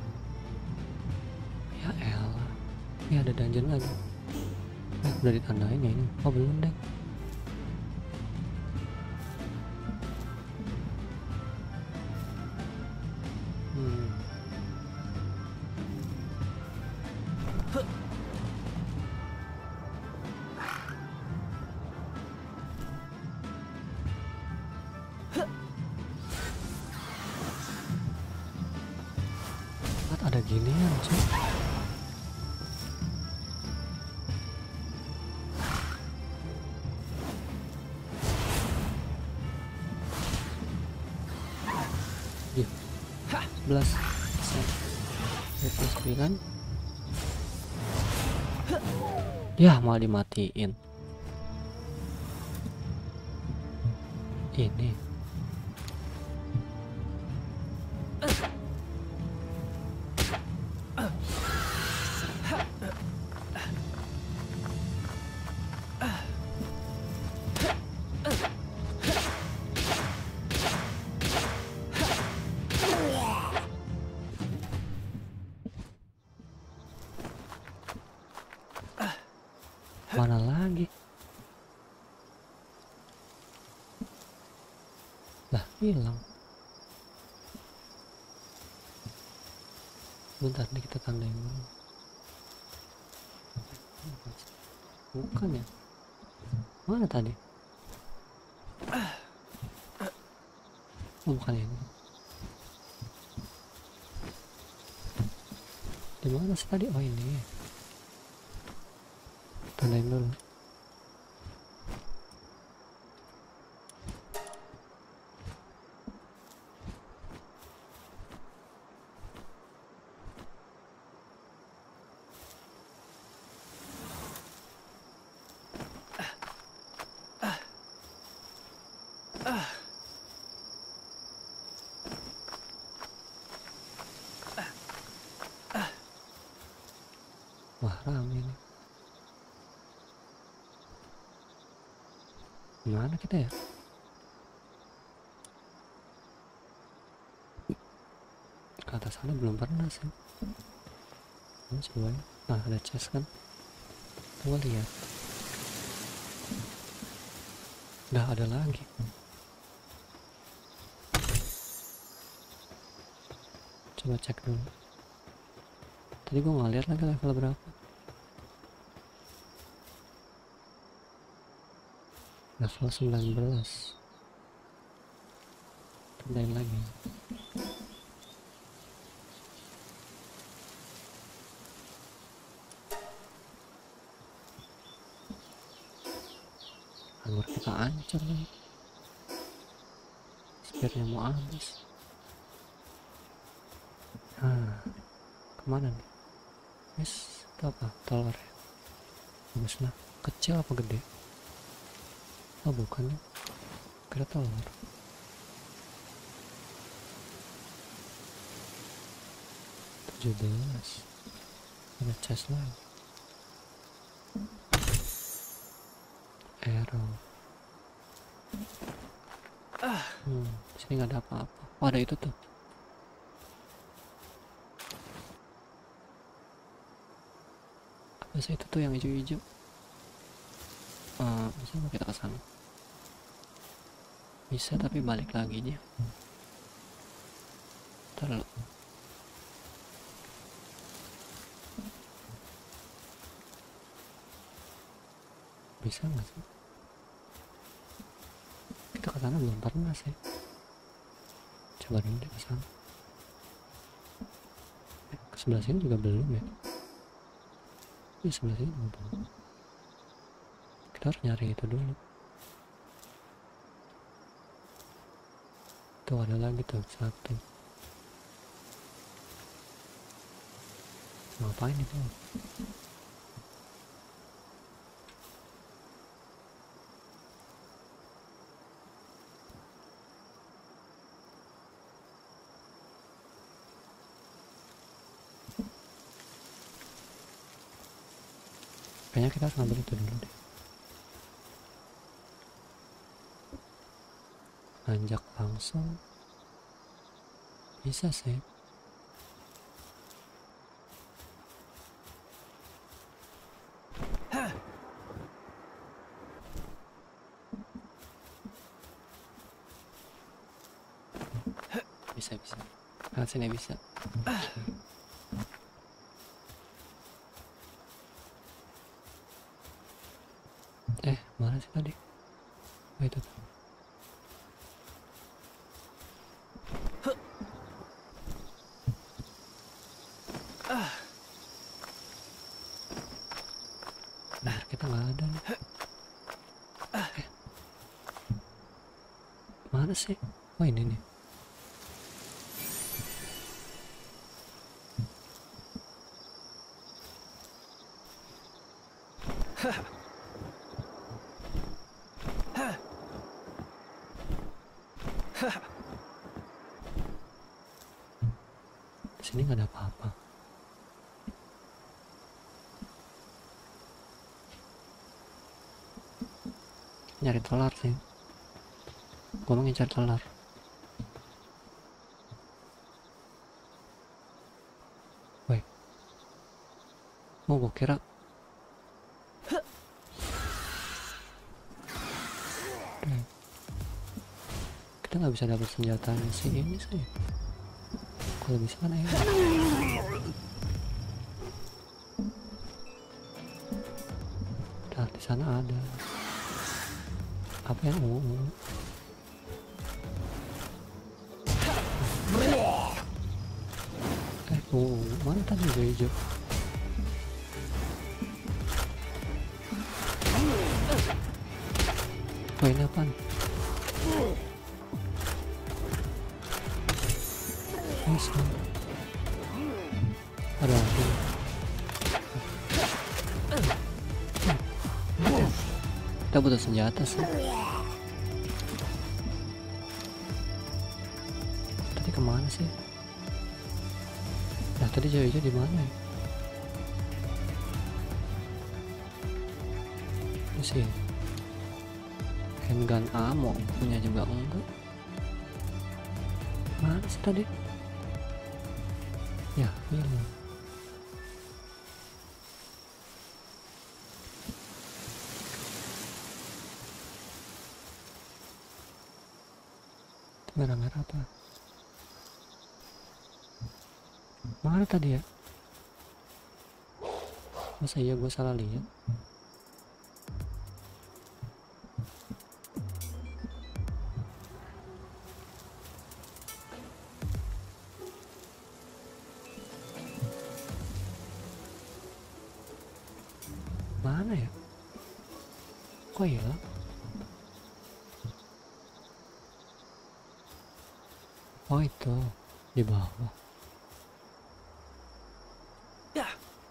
Speaker 1: Ya elah. Ini ada dungeon lagi. Udah ditandain ya ini. Oh belum deh. Ada ginian cuy. Iya. 11. 29. Ya, malah dimatiin. Ini. Mana lagi? Lah, hilang. Bentar nih kita tandain dulu. Bukan ya? Mana tadi? Oh, bukan ini. Di mana sih tadi? Oh, ini. Tandain dulu. Wah, rame nih. Gimana kita ya? Ke atas sana belum pernah sih. Ini coba ya. Nah, ada chest kan? Coba lihat. Udah ada lagi. Coba cek dulu. Tadi gue nggak lihat lagi level berapa. Level 19. Tandain lagi. Anggur kita hancur lagi. Spearnya mau habis. Kemana nih? Yes, itu apa? Telur ya? Bagus lah. Kecil apa gede? Oh, bukan ya? Kira telur. Tujuh belas. Ada chest lagi. Arrow. Sini nggak ada apa-apa. Oh, ada itu tuh. Apa sih itu tuh yang hijau-hijau? Bisa nggak kita kesana? Bisa, tapi balik lagi dia. Ntar lo. Bisa nggak sih? Kita kesana belum pernah sih. Coba dulu deh kesana. Ke sebelah sini juga belum ya? Di sebelah sini juga belum. Kita harus nyari itu dulu. Tuh ada lagi tuh satu. Ngapain itu? Kayaknya kita harus ngambil itu dulu deh. Nanjak langsung. Bisa sih. Bisa. Nah, sini bisa. Mana sih tadi? Oh, itu tuh. Nah, kita nggak ada nih. Mana sih? Oh, ini nih. Di sini nggak ada apa-apa. Nyari telur sih. Gua mau ngincar telur. Woi. Oh, gua kira kita nggak bisa dapat senjata si ini sih. Kalau bisa kan ayo. Nah, di sana ada apa yang mana tadi hijau? Oh, ini apaan? Bisa. Ada apa? Kita butuh senjata sih. Tadi kemana sih? Nah, tadi hijau di mana ya? Ini sih. Handgun ammo punya juga enggak? Mana sih tadi? Ya, hilang. Merah-merah apa? Mana tadi ya? Masa iya gue salah lihat? Mana ya? Kok hilang? Oh, itu di bawah.
Speaker 2: Ya.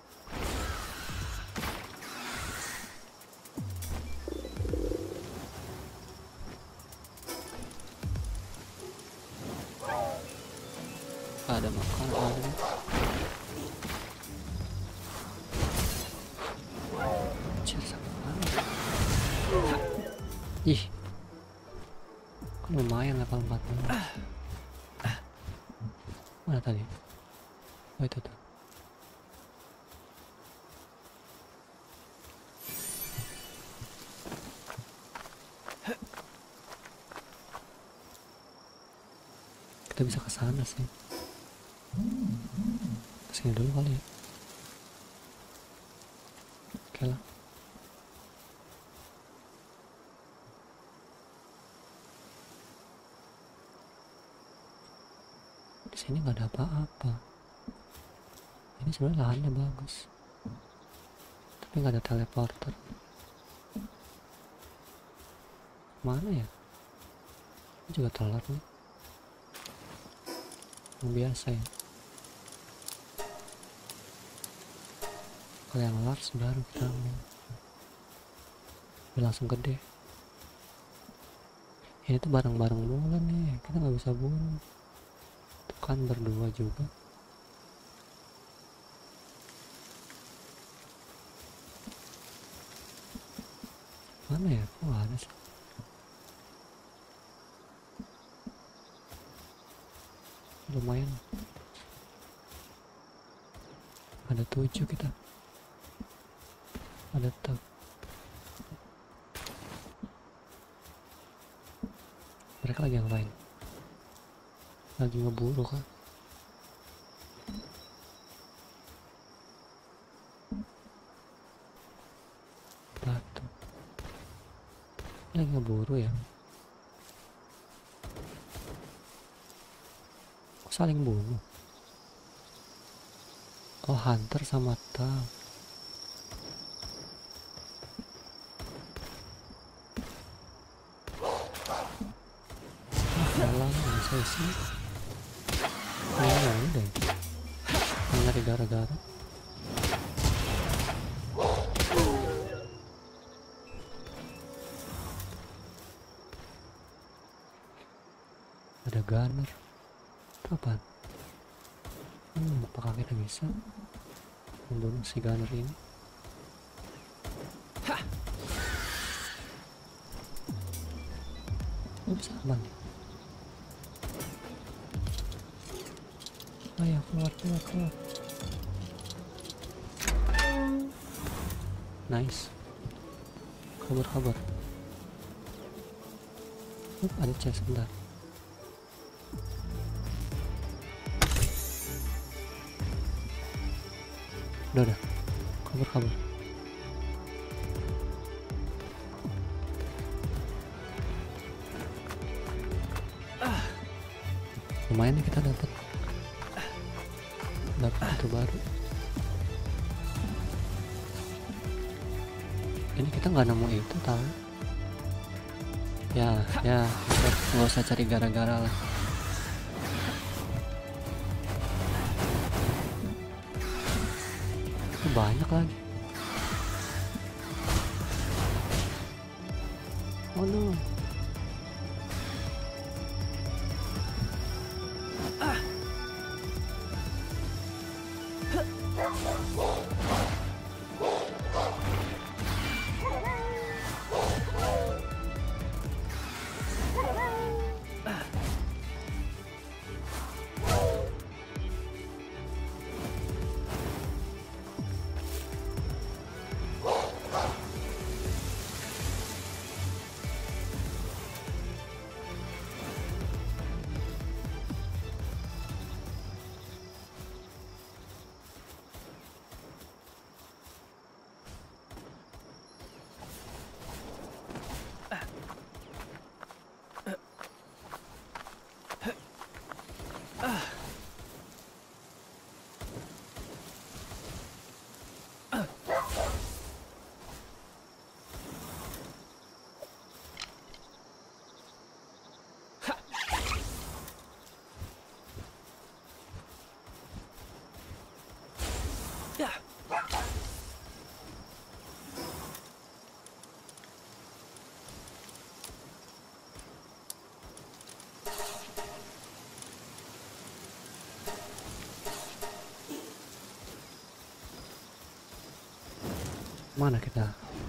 Speaker 1: Ada makanan ada. Ih, kan lumayan level 40. Mana tadi? Oh, itu tuh. Kita bisa ke sana sih. Kesini dulu kali ya. Oke lah. Di sini nggak ada apa-apa. Ini sebenarnya lahannya bagus, tapi nggak ada teleporter. Mana ya? Ini juga telat nih. Yang biasa ya. Kalau yang large baru kita ambil. Udah langsung gede. Ini tuh bareng-bareng mulu nih. Kita nggak bisa bunuh. Tuh kan berdua juga. Mana ya? Kok nggak ada sih? Lumayan. Ada 7 kita. Ada tuh. Mereka lagi yang lain. Lagi ngeburu kan? Batu. Lagi ngeburu ya? Kok saling bunuh? Oh, hunter sama tang. Bisa sih. Ini deh. Nyari gara-gara. gunner. Itu apaan? Apakah kita bisa membunuh si gunner ini? Ups, aman. Ayo keluar. Nice. Kabur. Ada chest, bentar. Udah. Kabur. Lumayan nih kita dapat itu baru. Ini kita nggak nemu itu tahu. Ya, nggak usah cari gara-gara lah. Itu banyak lagi. Oh no. Mana kita?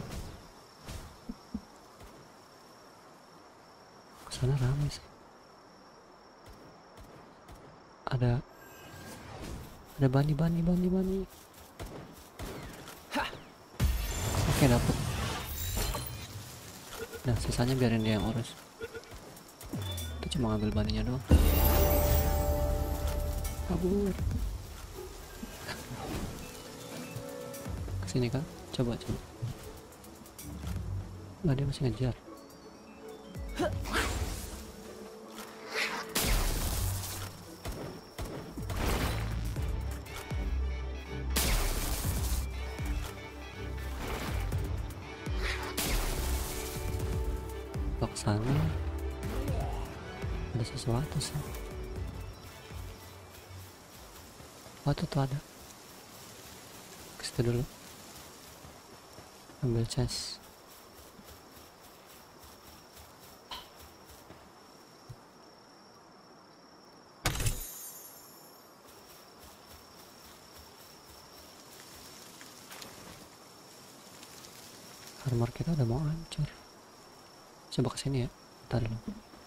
Speaker 1: Kesana ramai sih. Ada bani. Oke, dapet. Nah, sisanya biarin dia yang urus. Itu cuma ngambil baninya doang. Kabur. Kesini kan? Coba. Nah, dia masih ngejar. Ke sana ada sesuatu sih. Tuh ada. Ke situ dulu. Ambil chest. Armor kita udah mau hancur. Coba kesini ya. Bentar dulu.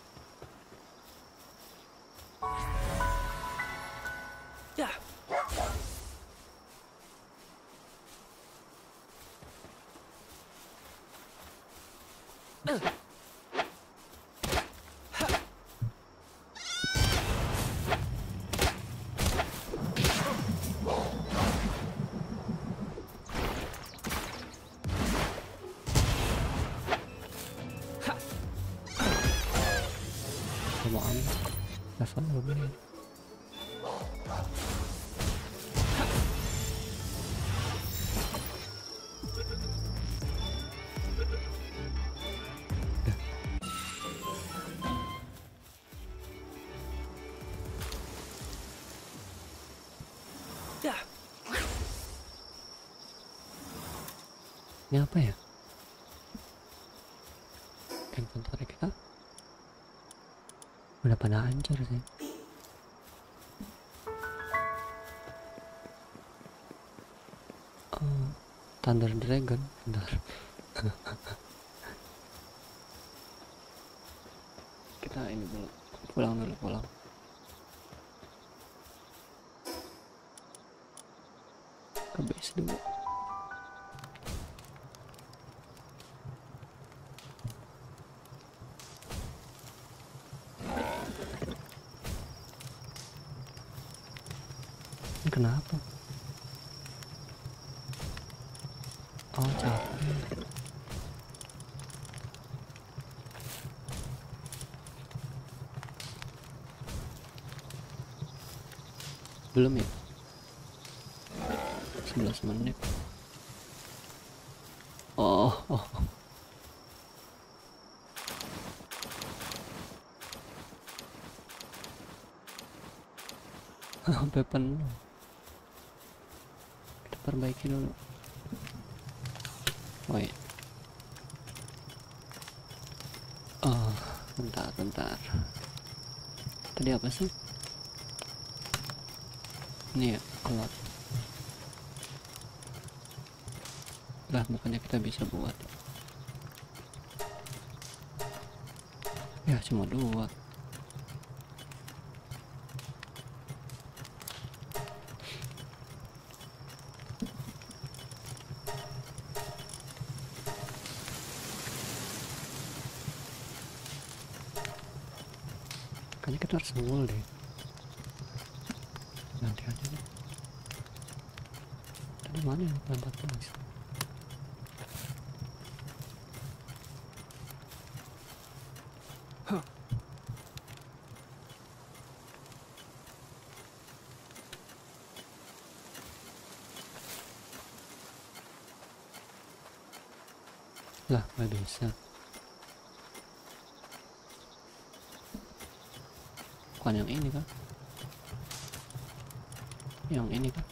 Speaker 1: Mau ambil level belum. Ini apa ya? Inventory kita berapa pada hancur sih. Oh, Thunder Dragon, bentar. Kita ini dulu, pulang. Ke base dulu. Ini kenapa? Oh, capek. Belum ya? 11 menit. Oh. Sampai penuh. Kita perbaiki dulu. Oh iya. Oh, bentar. Tadi apa sih? Ini ya, keluar. Lah, bukannya kita bisa buat. Ya, cuma 2. Kayaknya kita harus nunggu deh. Nanti aja deh. Tadi mana yang lempar tulis? Lah, nggak bisa. Bukan yang ini kan? Yang ini kan?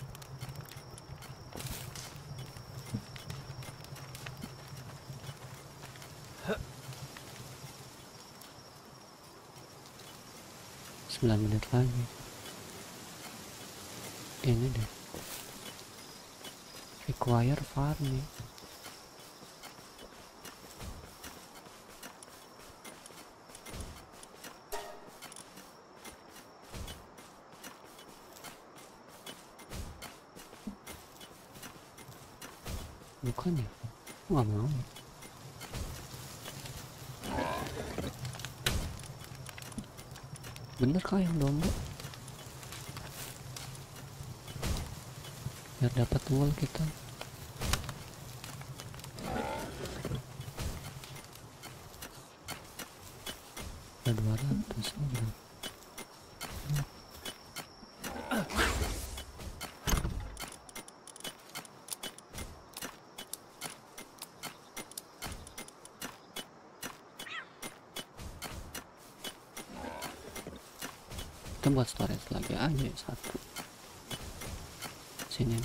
Speaker 1: Sembilan menit lagi. Ini deh. Require farming. Bukan ya? Nggak mau. Bener kah yang domba? Biar dapat wool kita. Ada 200 udah. Kita buat storage lagi aja 1 sini.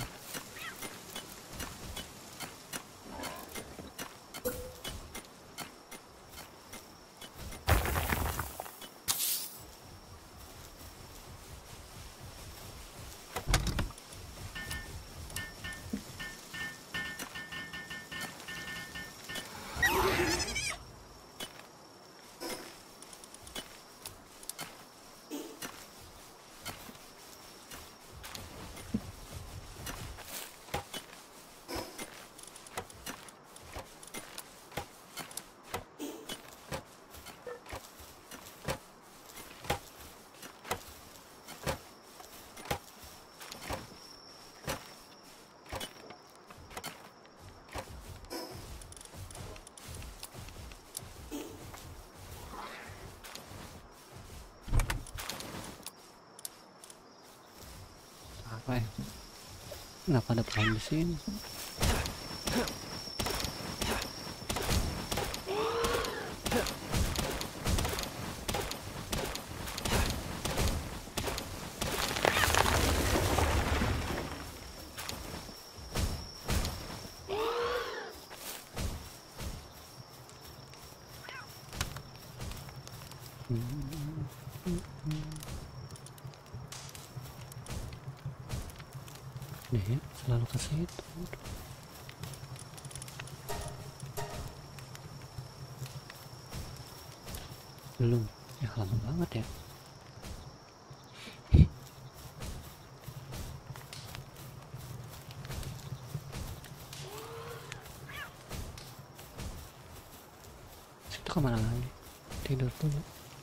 Speaker 1: Apa ya? Kenapa ada pohon di sini? deh ya, selalu ke situ. Belum. Ya lama banget ya. Situ kemana lagi? Tidur dulu.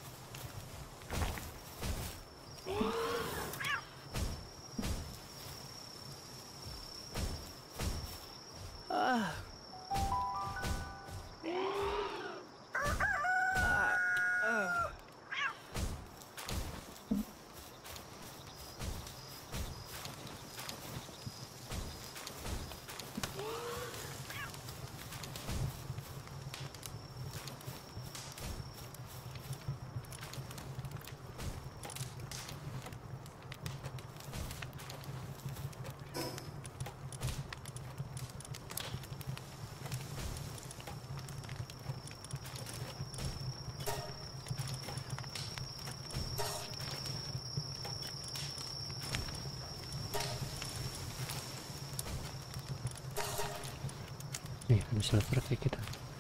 Speaker 1: Nih, ada silver kayak kita.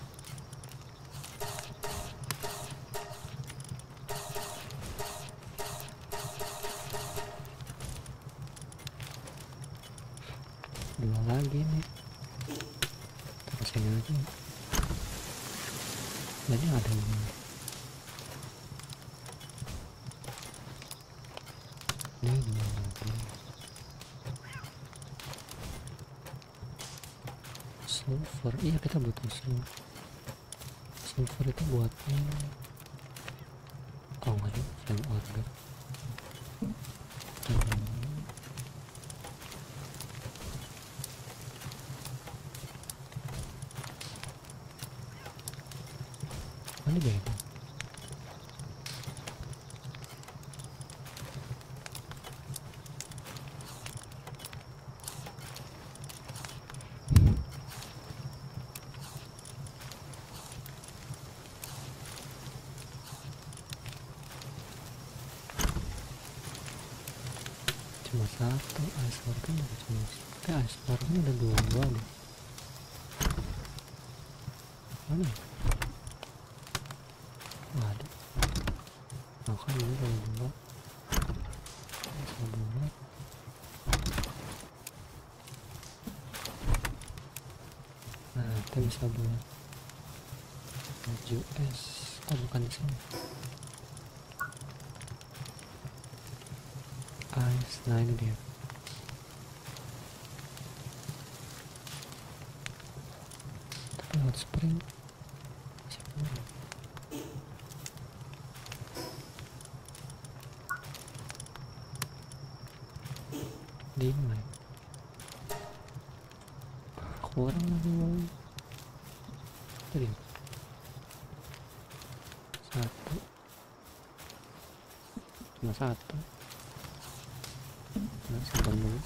Speaker 1: Dua lagi nih. Terus ini aja. Jadi ada ini. Ini dua lagi. Silver, iya kita butuh silver. Silver itu buatnya. Oh nggak ada flame organ. Ini beda. Cuma satu ice organ ada cuma ice organ ada dua deh. Mana ya? Nggak ada. Maka ini kalau dua bisa buat. Nah kita bisa buat baju es. Oh bukan di sini. Ice, nah ini dia. Tapi hot spring di mana? Kurang lagi mau. Tadi satu, cuma satu. Nah, simpan dulu.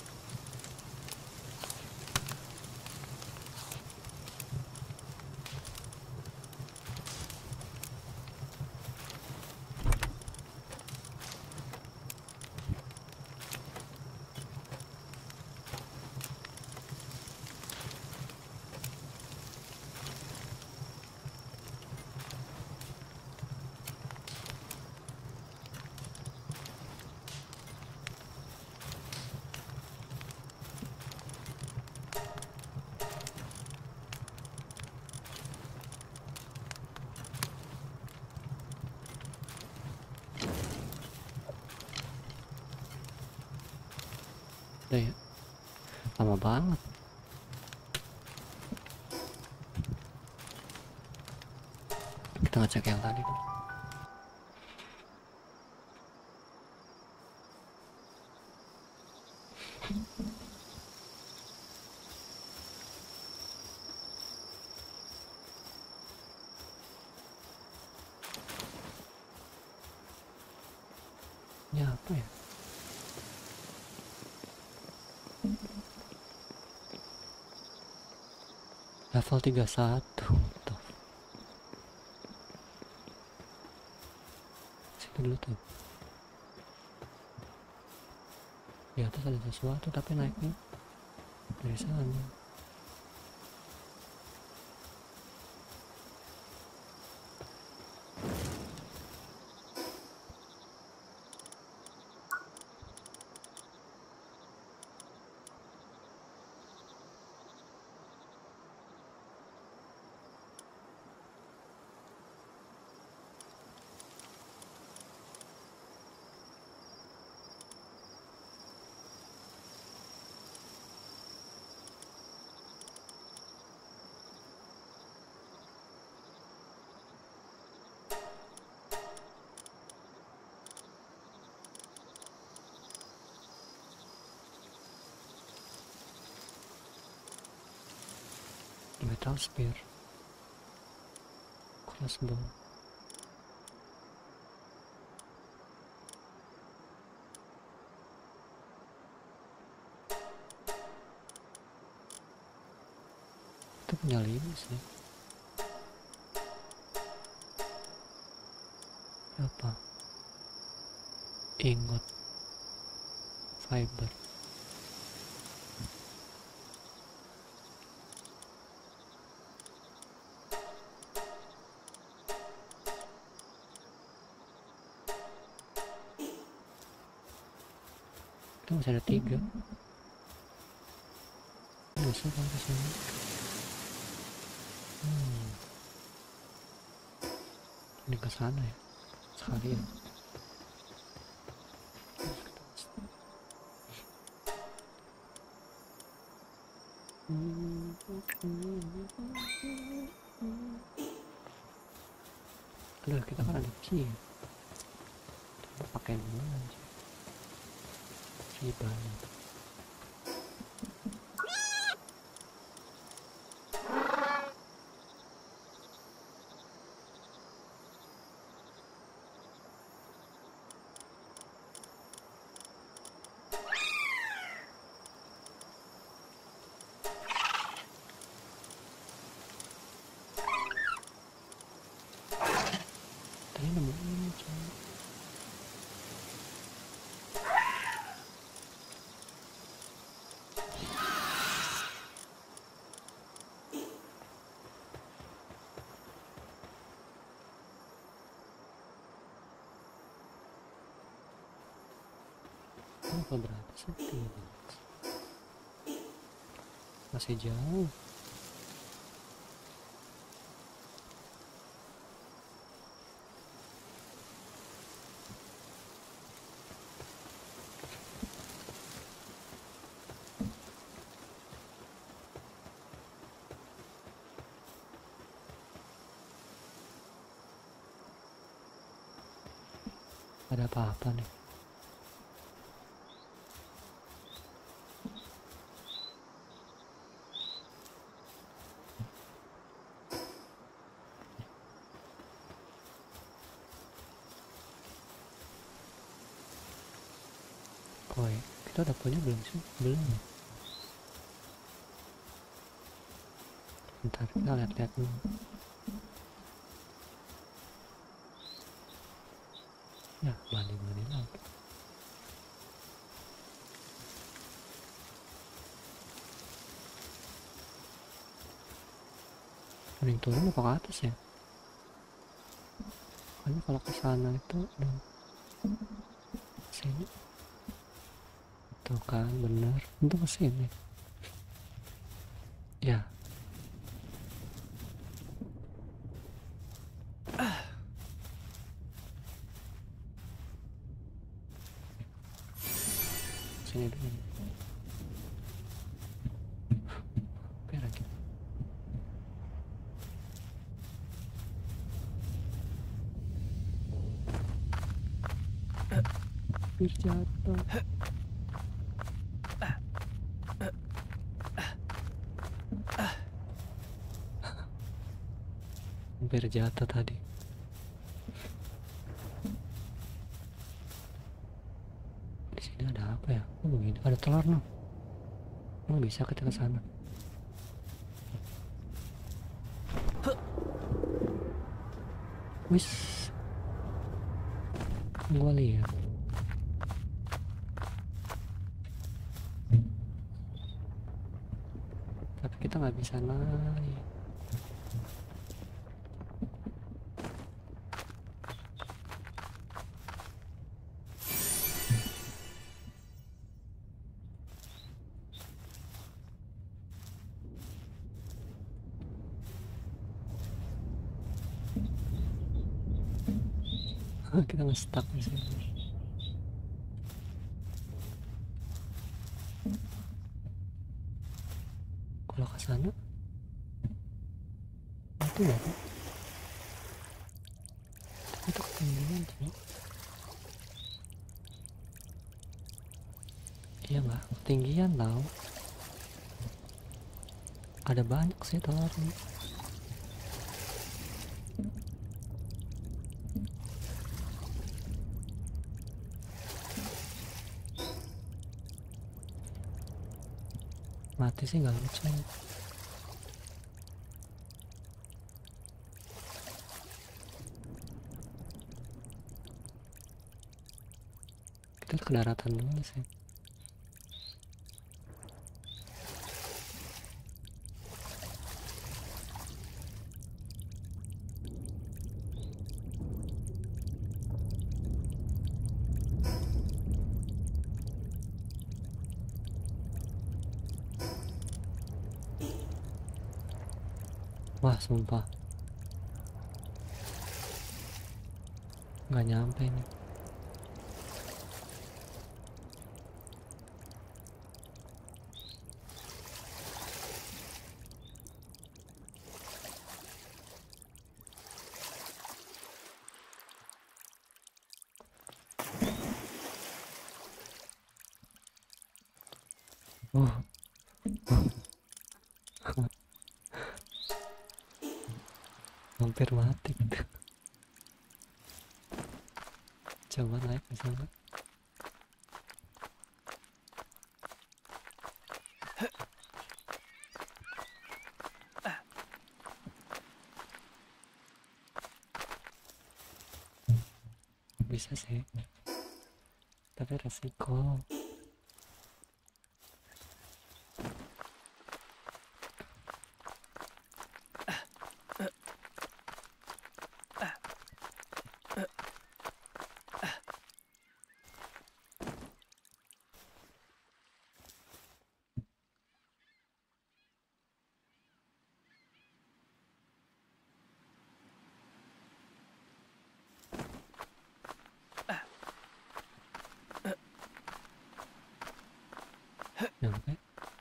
Speaker 1: Udah ya, lama banget. Kita ngecek yang tadi dulu. Ini apa ya? Level 31 tuh. Situ dulu tuh. Ya. atas ada sesuatu tapi naiknya dari sana. Metal spear, crossbow. Itu punya 5 sih. Apa? Ingot, fiber. Itu masih ada 3. Bisa kan kesini. Ini ke sana ya sekalian. Aduh, kita kan ada key. Kita pakai dulu aja. Key banyak. Tadi nemu ini coy. Apa berapa sih? Masih jauh. Ada apa-apa nih? Koi, kita udah punya belum sih? Belum. Bentar, kita lihat-lihat dulu. Ya, balik-balik lagi. Mending turun apa ke atas ya? Karena kalau ke sana itu udah sini. Tuh kan, bener. Itu ke sini. Ya. Sini dulu. Biar lagi. Hampir jatuh. Hampir jatuh tadi. Di sini ada apa ya? Oh begini, ada telur no. Oh bisa kita ke sana. Wis, gua lihat. kita nggak bisa naik. Kita nge-stuck di sini. Kalau ke sana itu ya, itu ketinggian tuh. Iya nggak, ketinggian tau. Ada banyak sih telurnya. Mati sih nggak lucu. Kita ke daratan dulu sih. Wah sumpah nggak nyampe nih. Oh, hampir mati. Coba naik ke sana. Bisa sih, tapi resiko. Nyampe.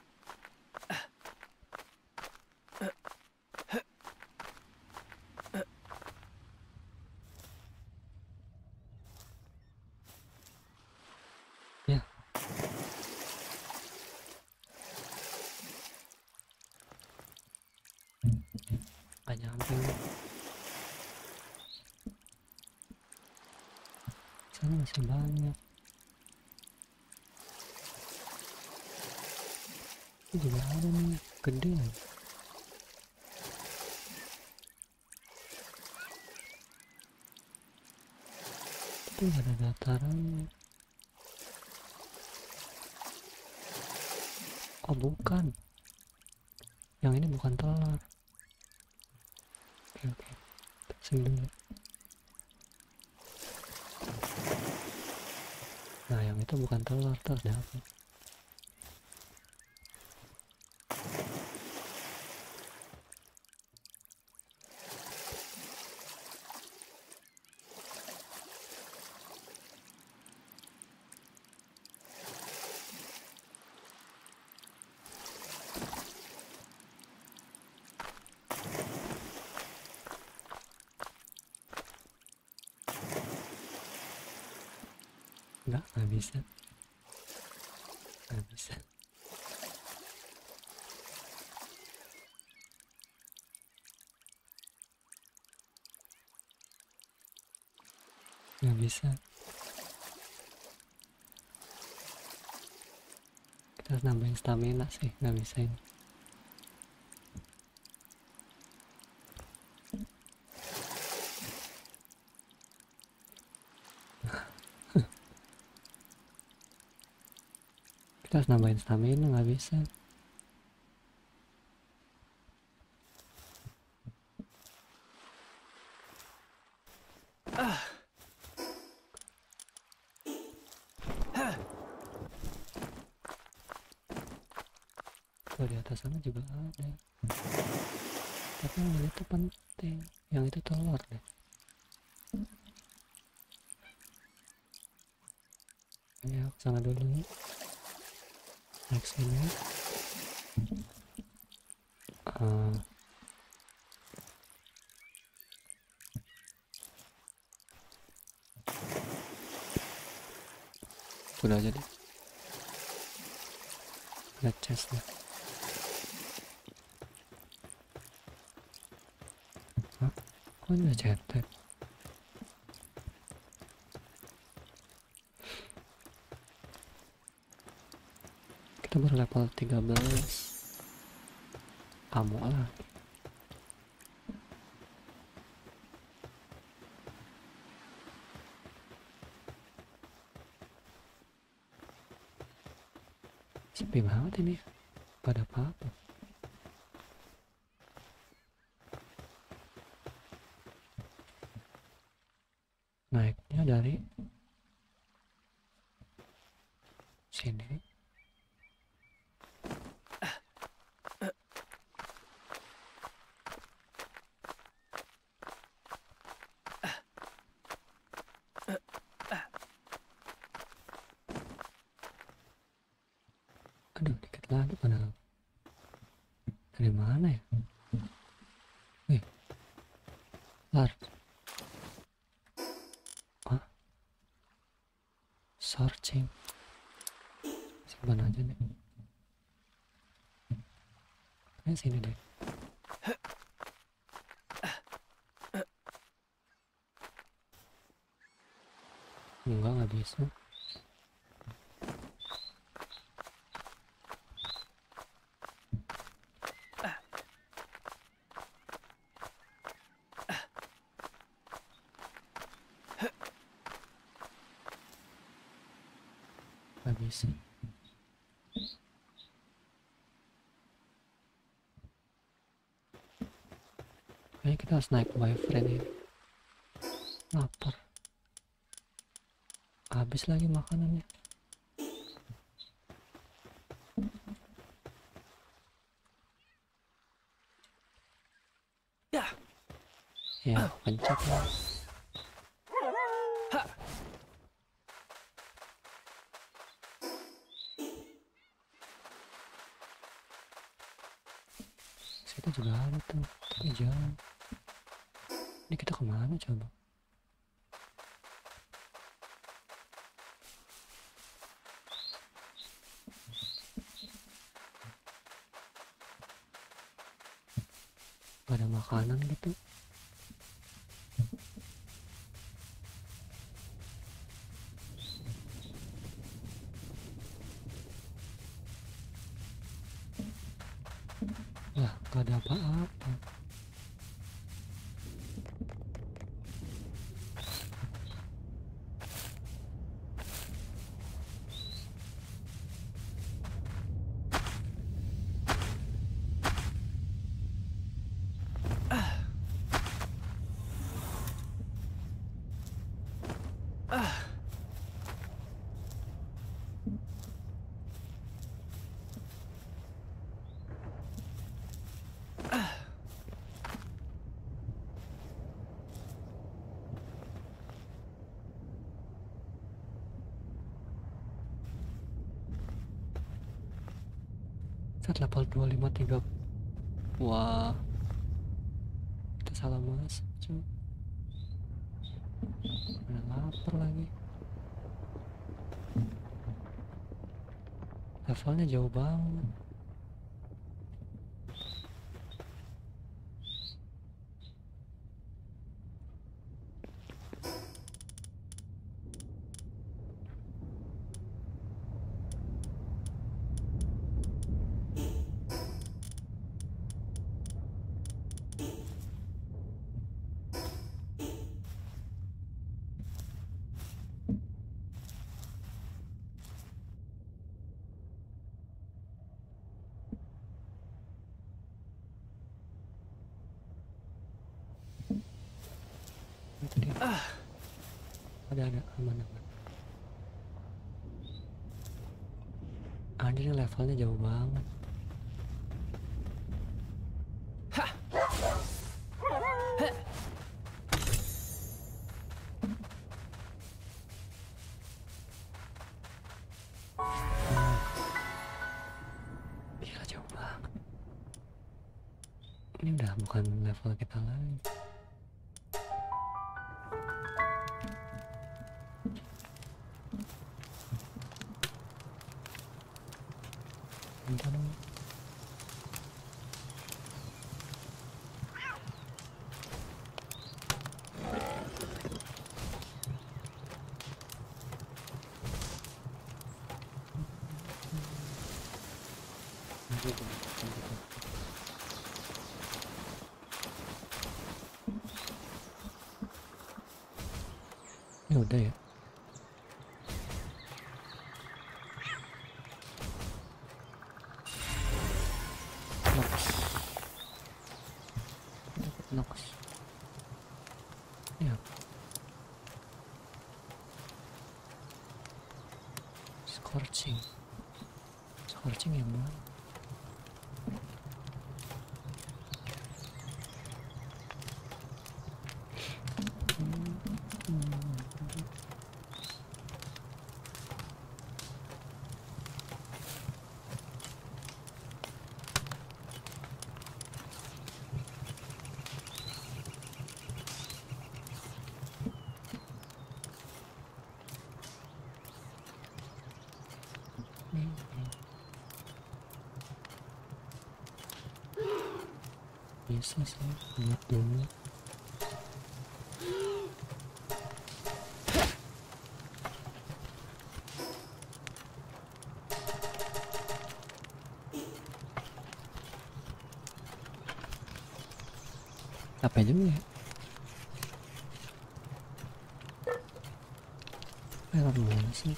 Speaker 1: Ya, nggak nyampe nih. Sana masih banyak. Ini juga ada nih, gede. Itu nggak ada datarannya. Oh bukan, yang ini bukan telur. Oke oke, sini dulu. Nah yang itu bukan telur, terus ada apa? Nggak bisa, nggak bisa. Nggak bisa. Kita harus nambahin stamina sih, nggak bisa ini. Kita harus nambahin stamina, nggak bisa. Tuh di atas sana juga ada. Tapi yang itu penting. Yang itu telur deh. Ya, ke sana dulu. Naik sini. Udah aja deh. Ada chest nih. Hah? Kok ini udah cetek? Kita baru level 13. Ammo lah. Sepi banget ini. Pada apa-apa. Naiknya dari sini. Aduh, dikit lagi padahal. Dari mana ya? Wih, lar. Hah? Searching. Simpan aja nih. Kayaknya sini deh. Enggak, nggak bisa. Nggak bisa. Kayaknya kita harus naik boyfriend ini. Lapar. Habis lagi makanannya. Ya, pencet lah. Situ juga ada tuh, tapi jalan. Ini kita kemana coba? Gak ada makanan gitu. Lah, gak ada apa-apa. Saat level 253. Wah, kita salah masuk cuy. Udah lapar lagi. Levelnya jauh banget. Itu dia. Ada aman. Anjir, levelnya jauh banget. Ini udah bukan level kita lagi. Bentar dong. Ini udah ya. Nox. Ya. Scorching. Scorching yang mana? Bisa sih, lihat dulu. Apa juga ya? Error mana sih?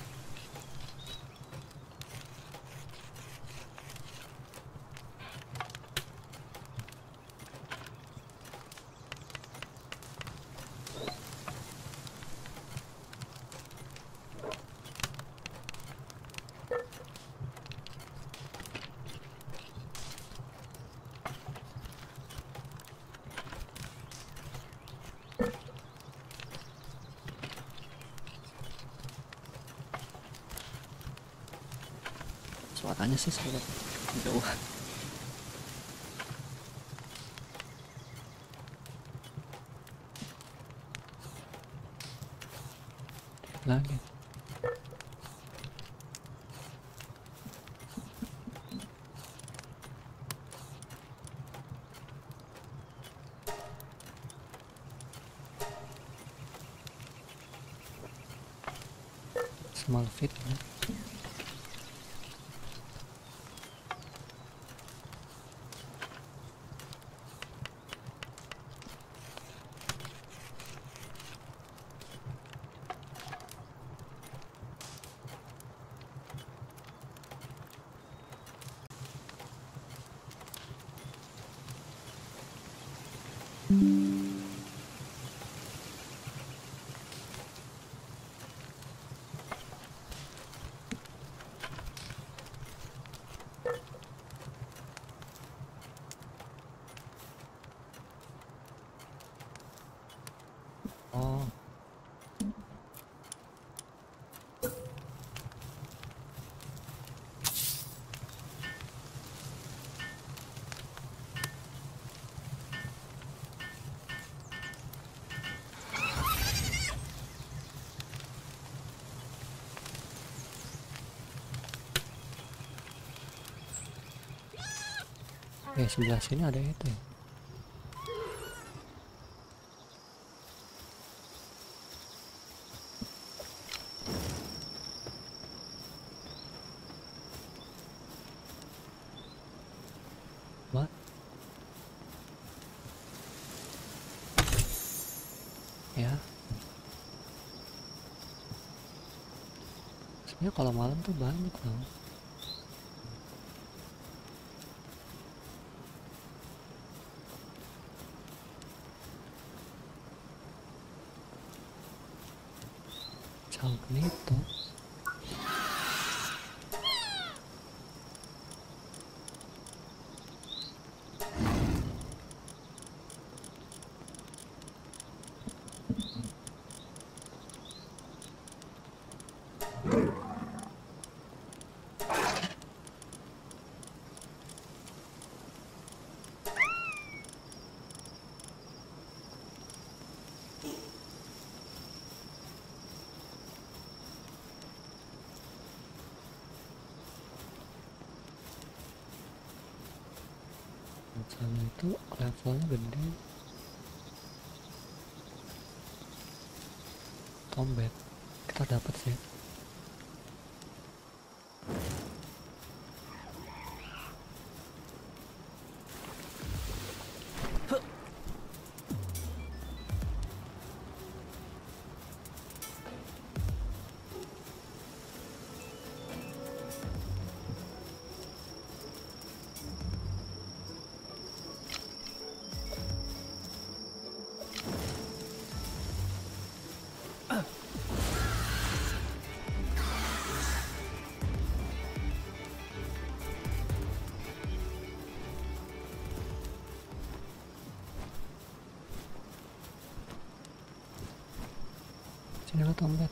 Speaker 1: Suaranya sih sangat jauh. Lagi. Small fit ya. Oh, sebelah sini ada itu ya. What? Ya. Sebenarnya kalau malam tuh banyak loh. Magneto. sana itu levelnya gede. Tombet kita dapat sih. Sini lo tombet.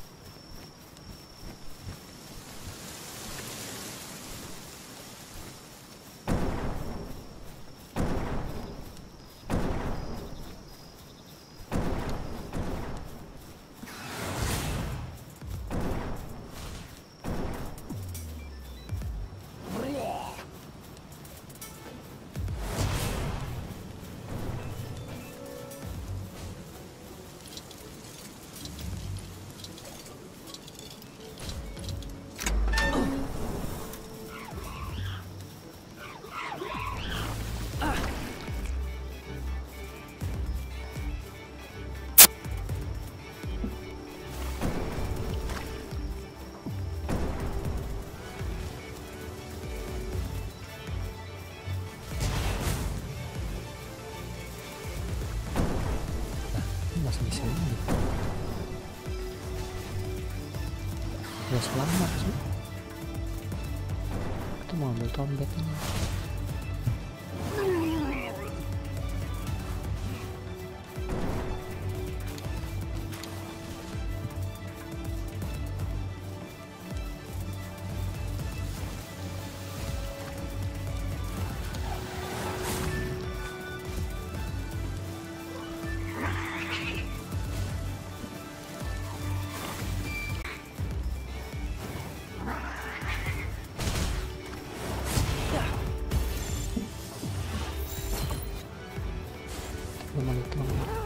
Speaker 1: Masih di sini. Ya selamat sih. Kita mau ambil tombet ini. Belum itu.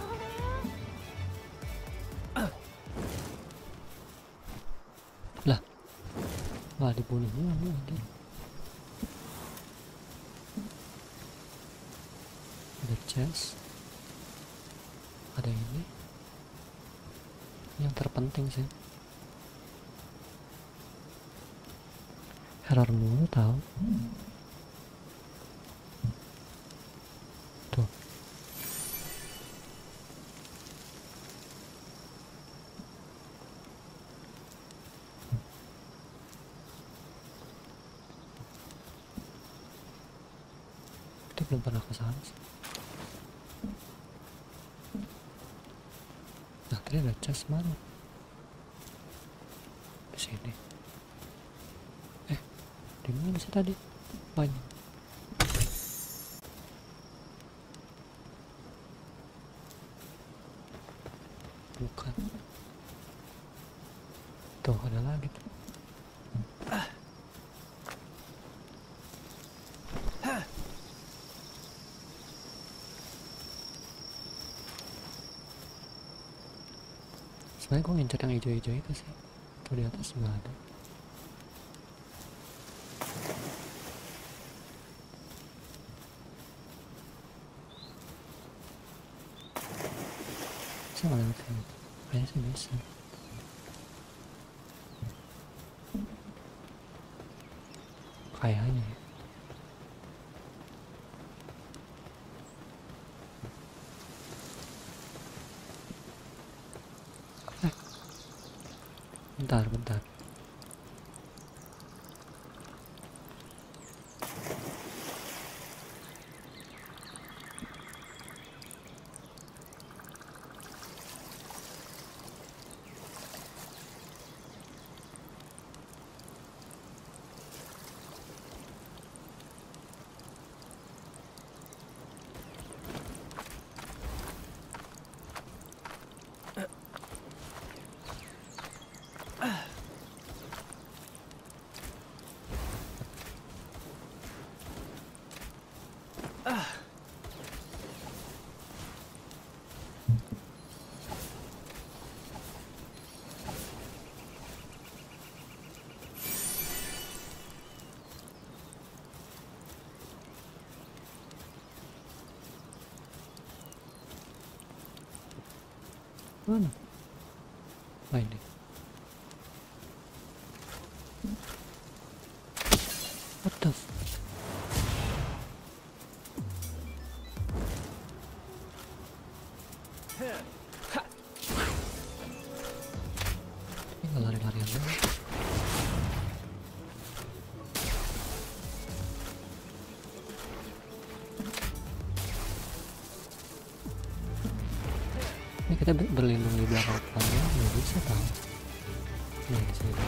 Speaker 1: Lah, wah dibunuh mulu dia. Ada chest, ada ini yang terpenting sih. Error mulu tahu. Tuh. Kita belum pernah ke sana sih. Nah, tadi ada chest mana? Di sini. Di mana sih tadi? Banyak. Bukan. Tuh ada lagi tuh. Sebenarnya gue ngincer yang hijau-hijau itu sih. Tuh di atas nggak ada. Bisa nggak lewat sini? Kayaknya sih bisa. Kayaknya ya. Bentar. Mana? Oh ini. What the f... Ini nggak lari-larian dulu. Ini kita berlindung di belakang depannya nggak bisa tahu. Nih di sini.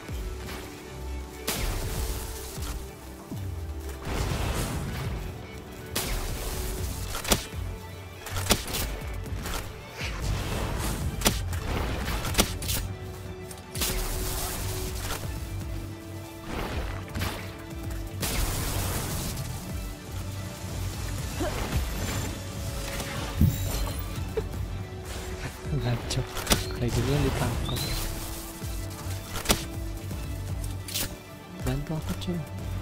Speaker 1: Ngaco kayak gini yang ditangkap. Bantu aku cuy.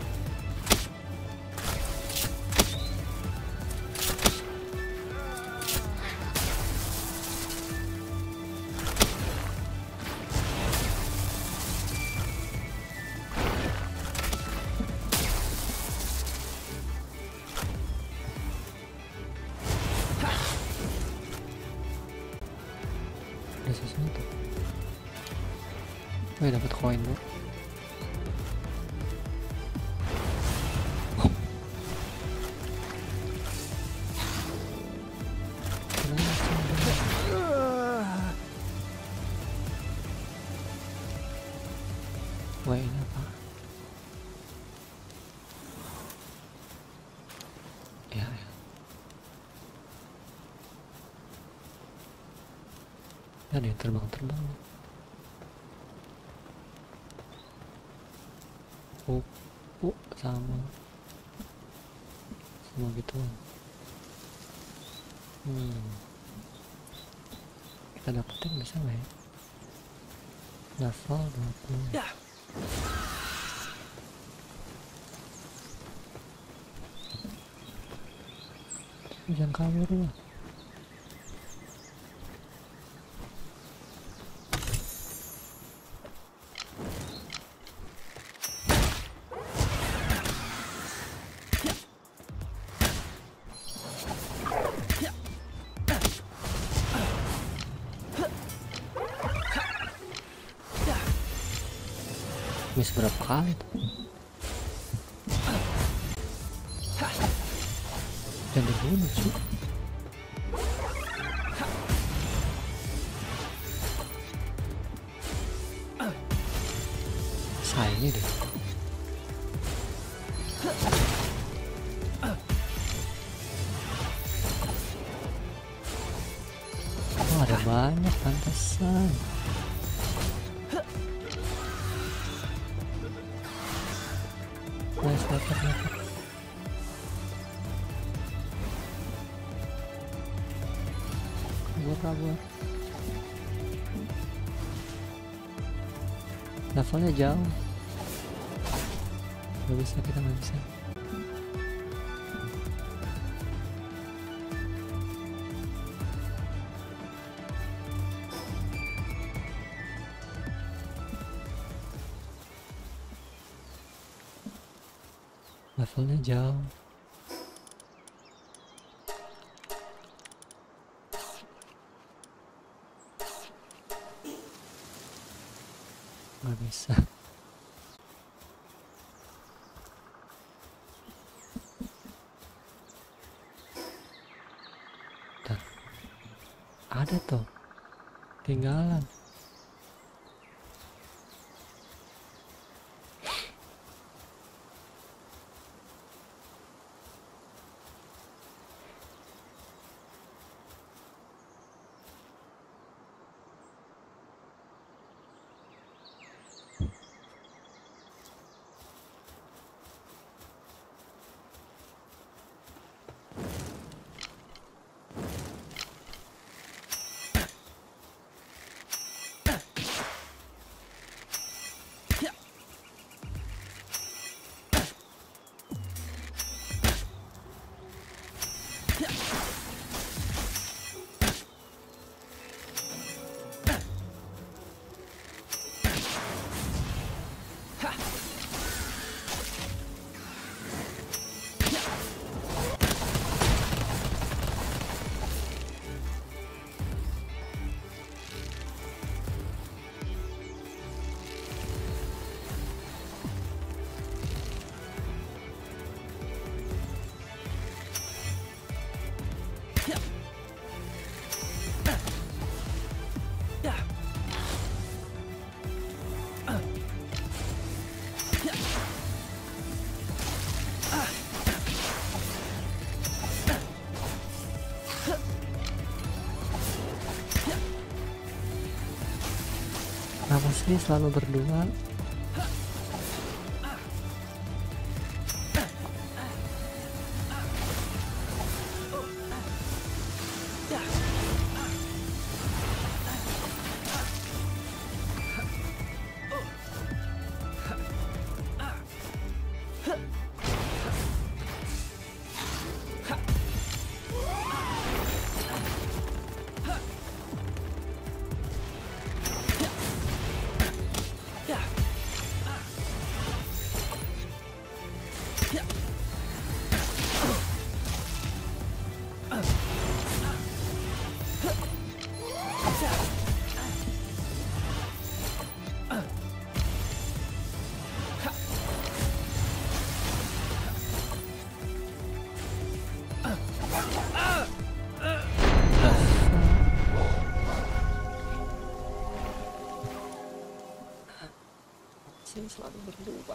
Speaker 1: Ada sesuatu. Wih, dapat koin bro. Wah, ini apa? Ya, ya. Ada yang terbang-terbang. Oh, sama gituan. Kita dapetin bisa nggak ya? Level 20. Jangan kabur lah. Miss berapa kali tuh? Jangan dibunuh cuy. Sayangnya deh. Oh, ada banyak pantesan. Nice, dapat. Kabur. Levelnya jauh. Gak bisa, kita nggak bisa. Levelnya jauh. Nggak bisa. Dan ada tuh tinggalan. Kenapa sih selalu berdua? Selalu berdua.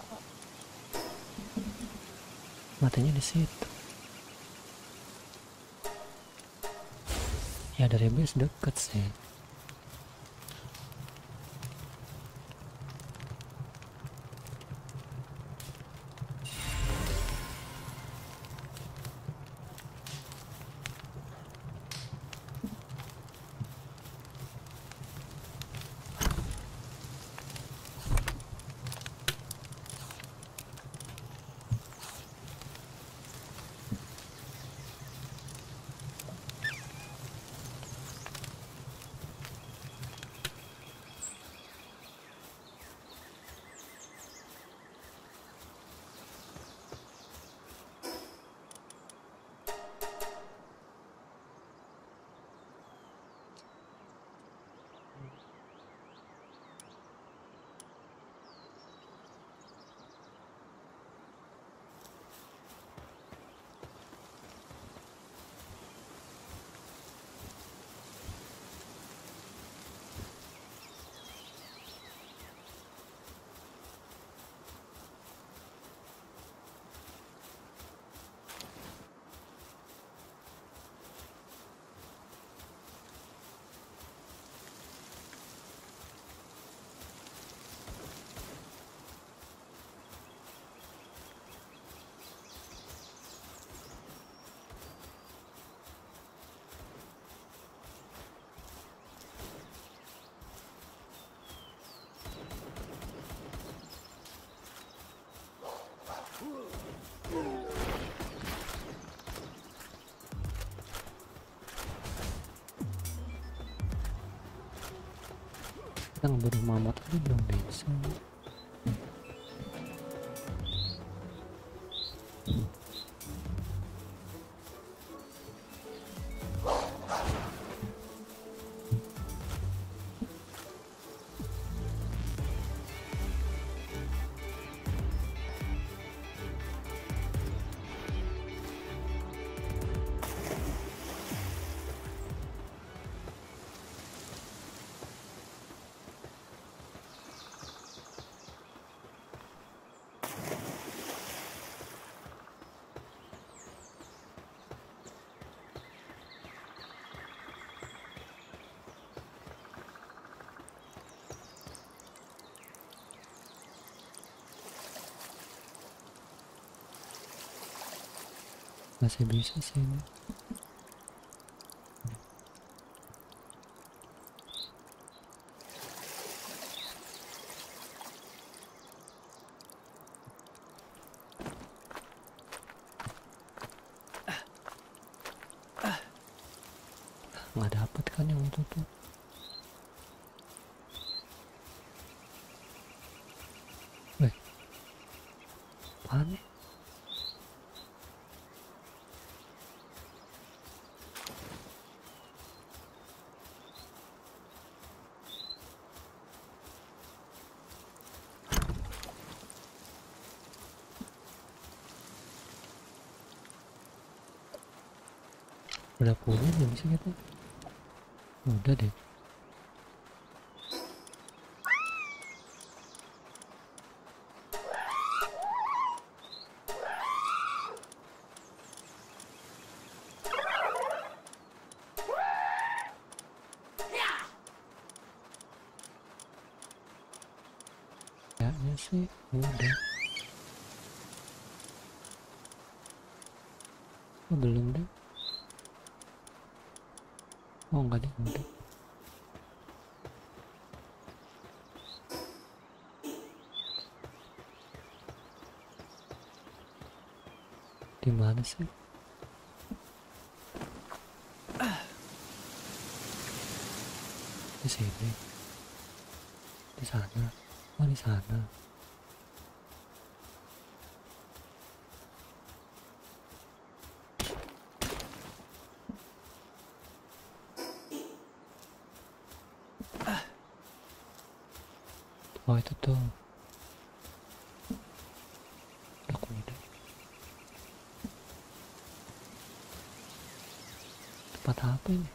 Speaker 1: Matanya di situ. Ya dari base deket sih. Kita ngebunuh mamut aja belum bisa. Masih bisa sih ini. nggak dapet kan yang itu tuh. Weh, apaan nih? Udah punya belum sih kita? Udah deh. Kayaknya sih udah. Oh, belum deh. Oh enggak deh, udah. Di mana sih? Di sini. Di sana. Oh, di sana. Oh, itu tuh. Aku udah. Tempat apa ini?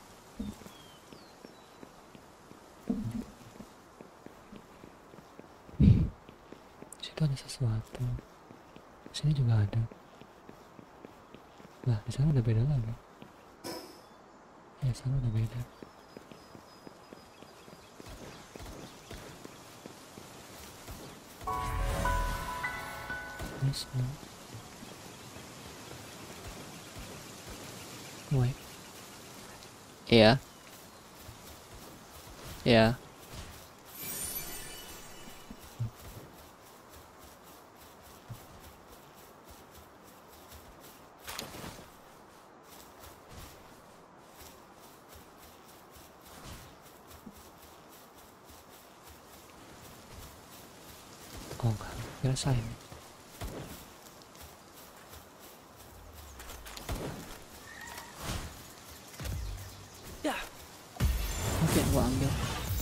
Speaker 1: Situ ada sesuatu. Sini juga ada. Lah, di sana udah beda lagi. Ya, sana udah beda. Yes, no. Wait. Iya. Iya. Oh enggak, kira saya. Oke, gua ambil.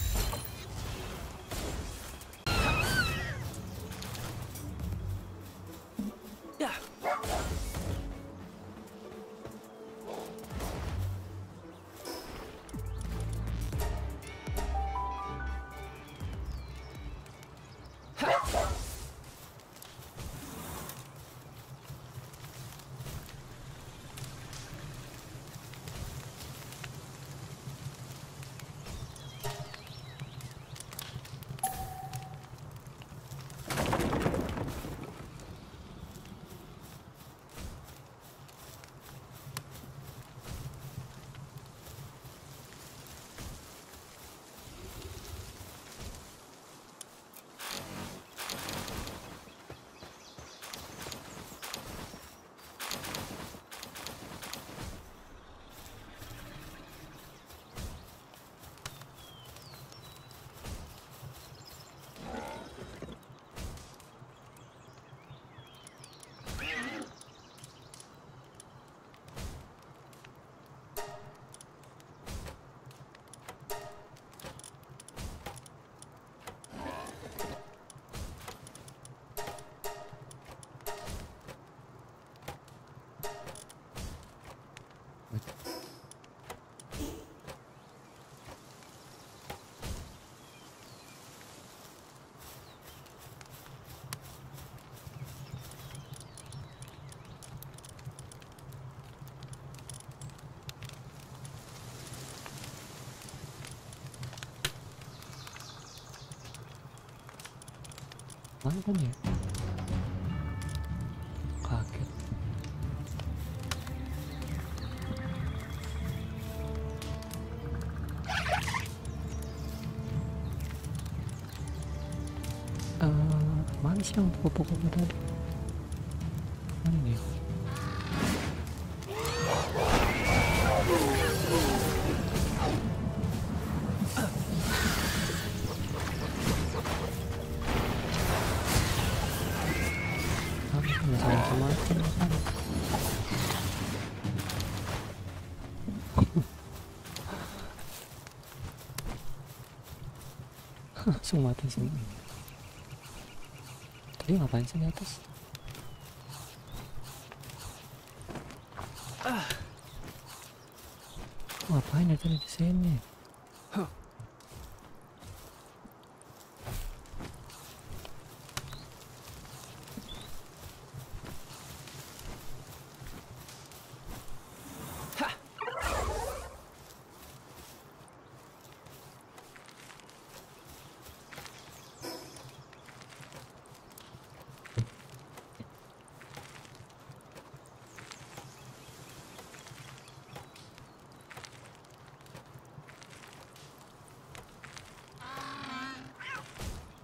Speaker 1: Mana kan ya? Kaget. Mana sih yang pokok-pokoknya tadi? Mana nih? Langsung mati semua. Tadi ngapain sih di atas? Ngapain ya tadi di sini?